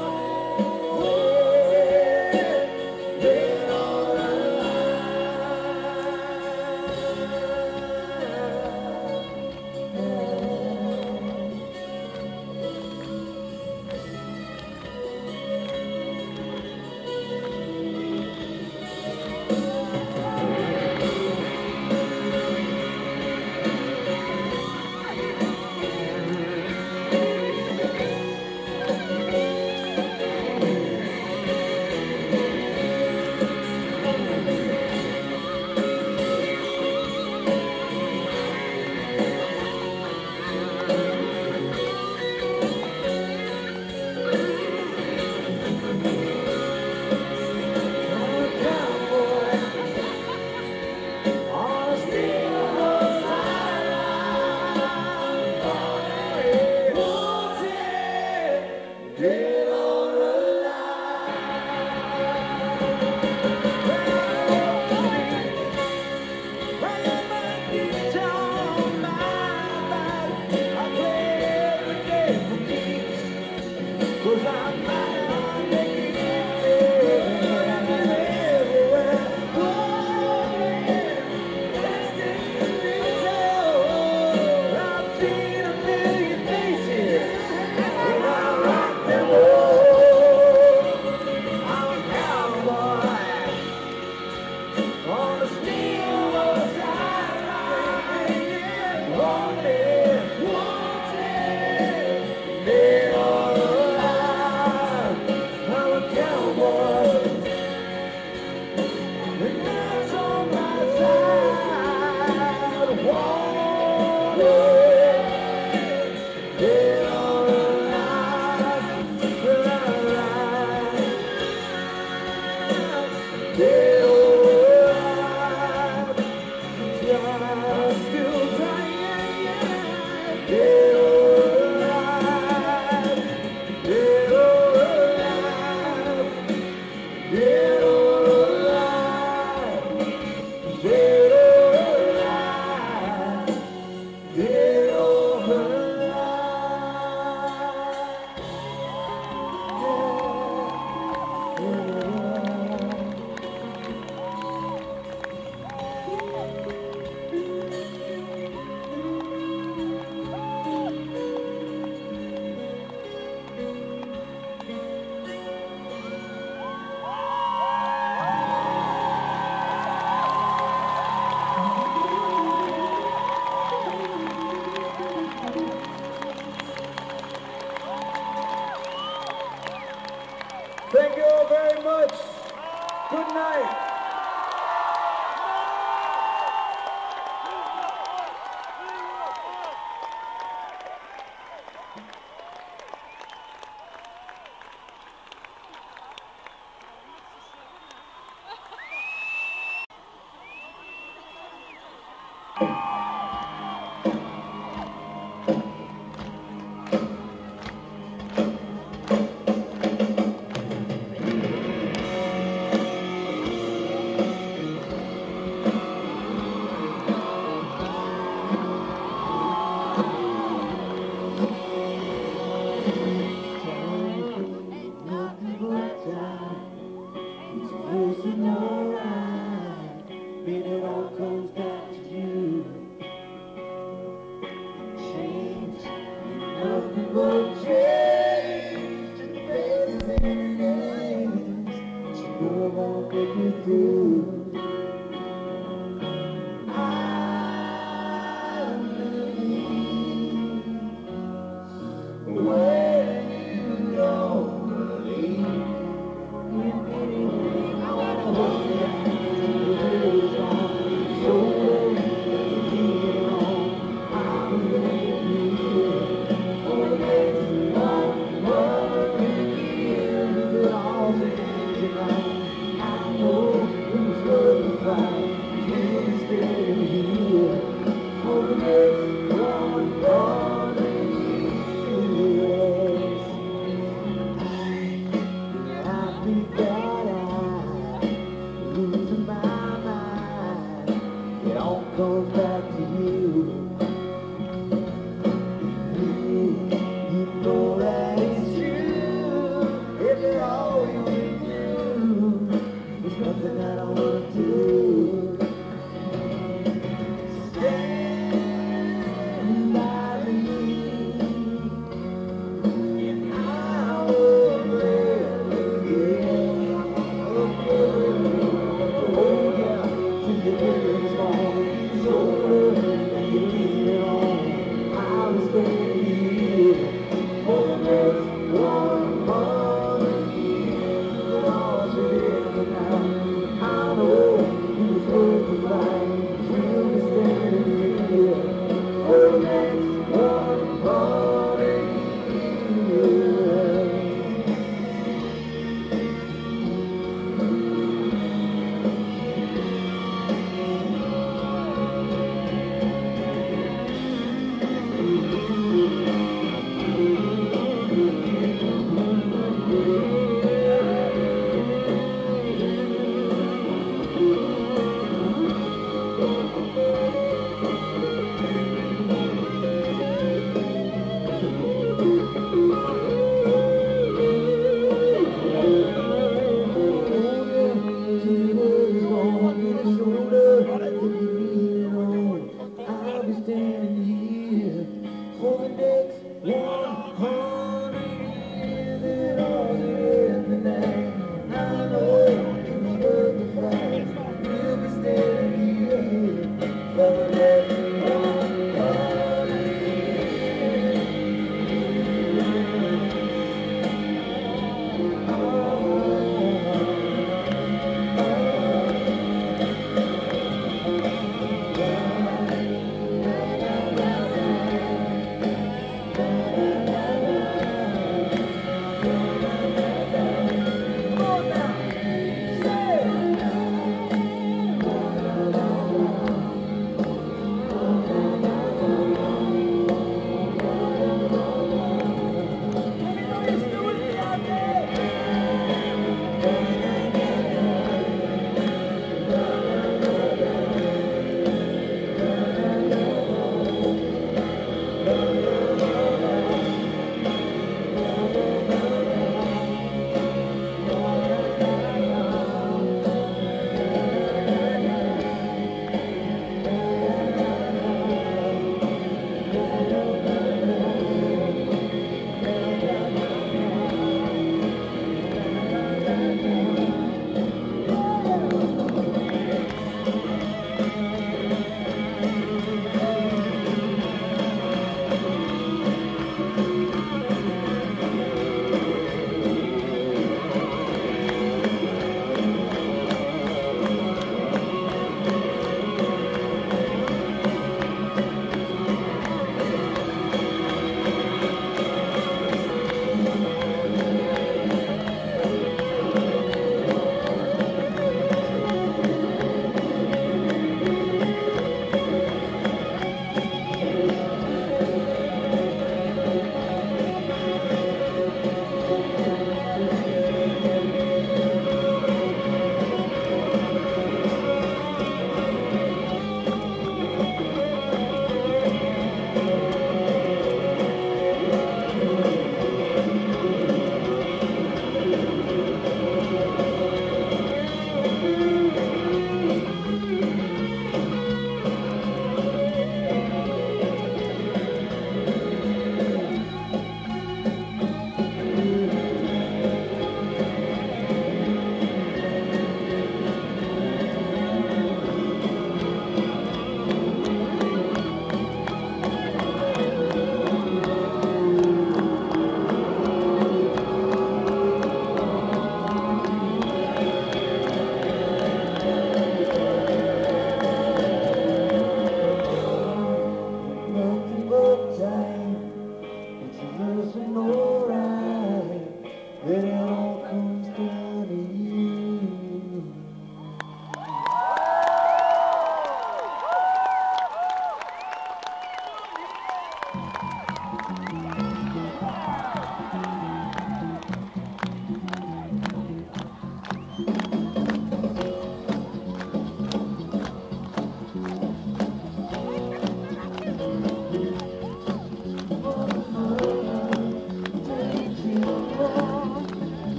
very much. Good night.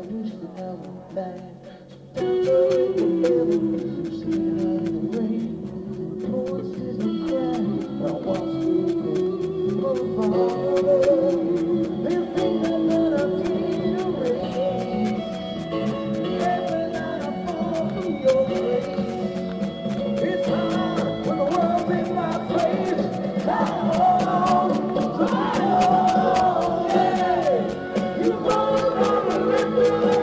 wish that I would die. Together, singing out in the rain. Voices and crying, I watch the rain fall apart. This thing that I can't erase. Every night I fall from your grace. It's hard when the world's in my place. Try on, try on, yeah. You know I'm a little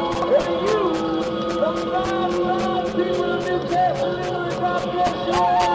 people in New Castle, God bless you.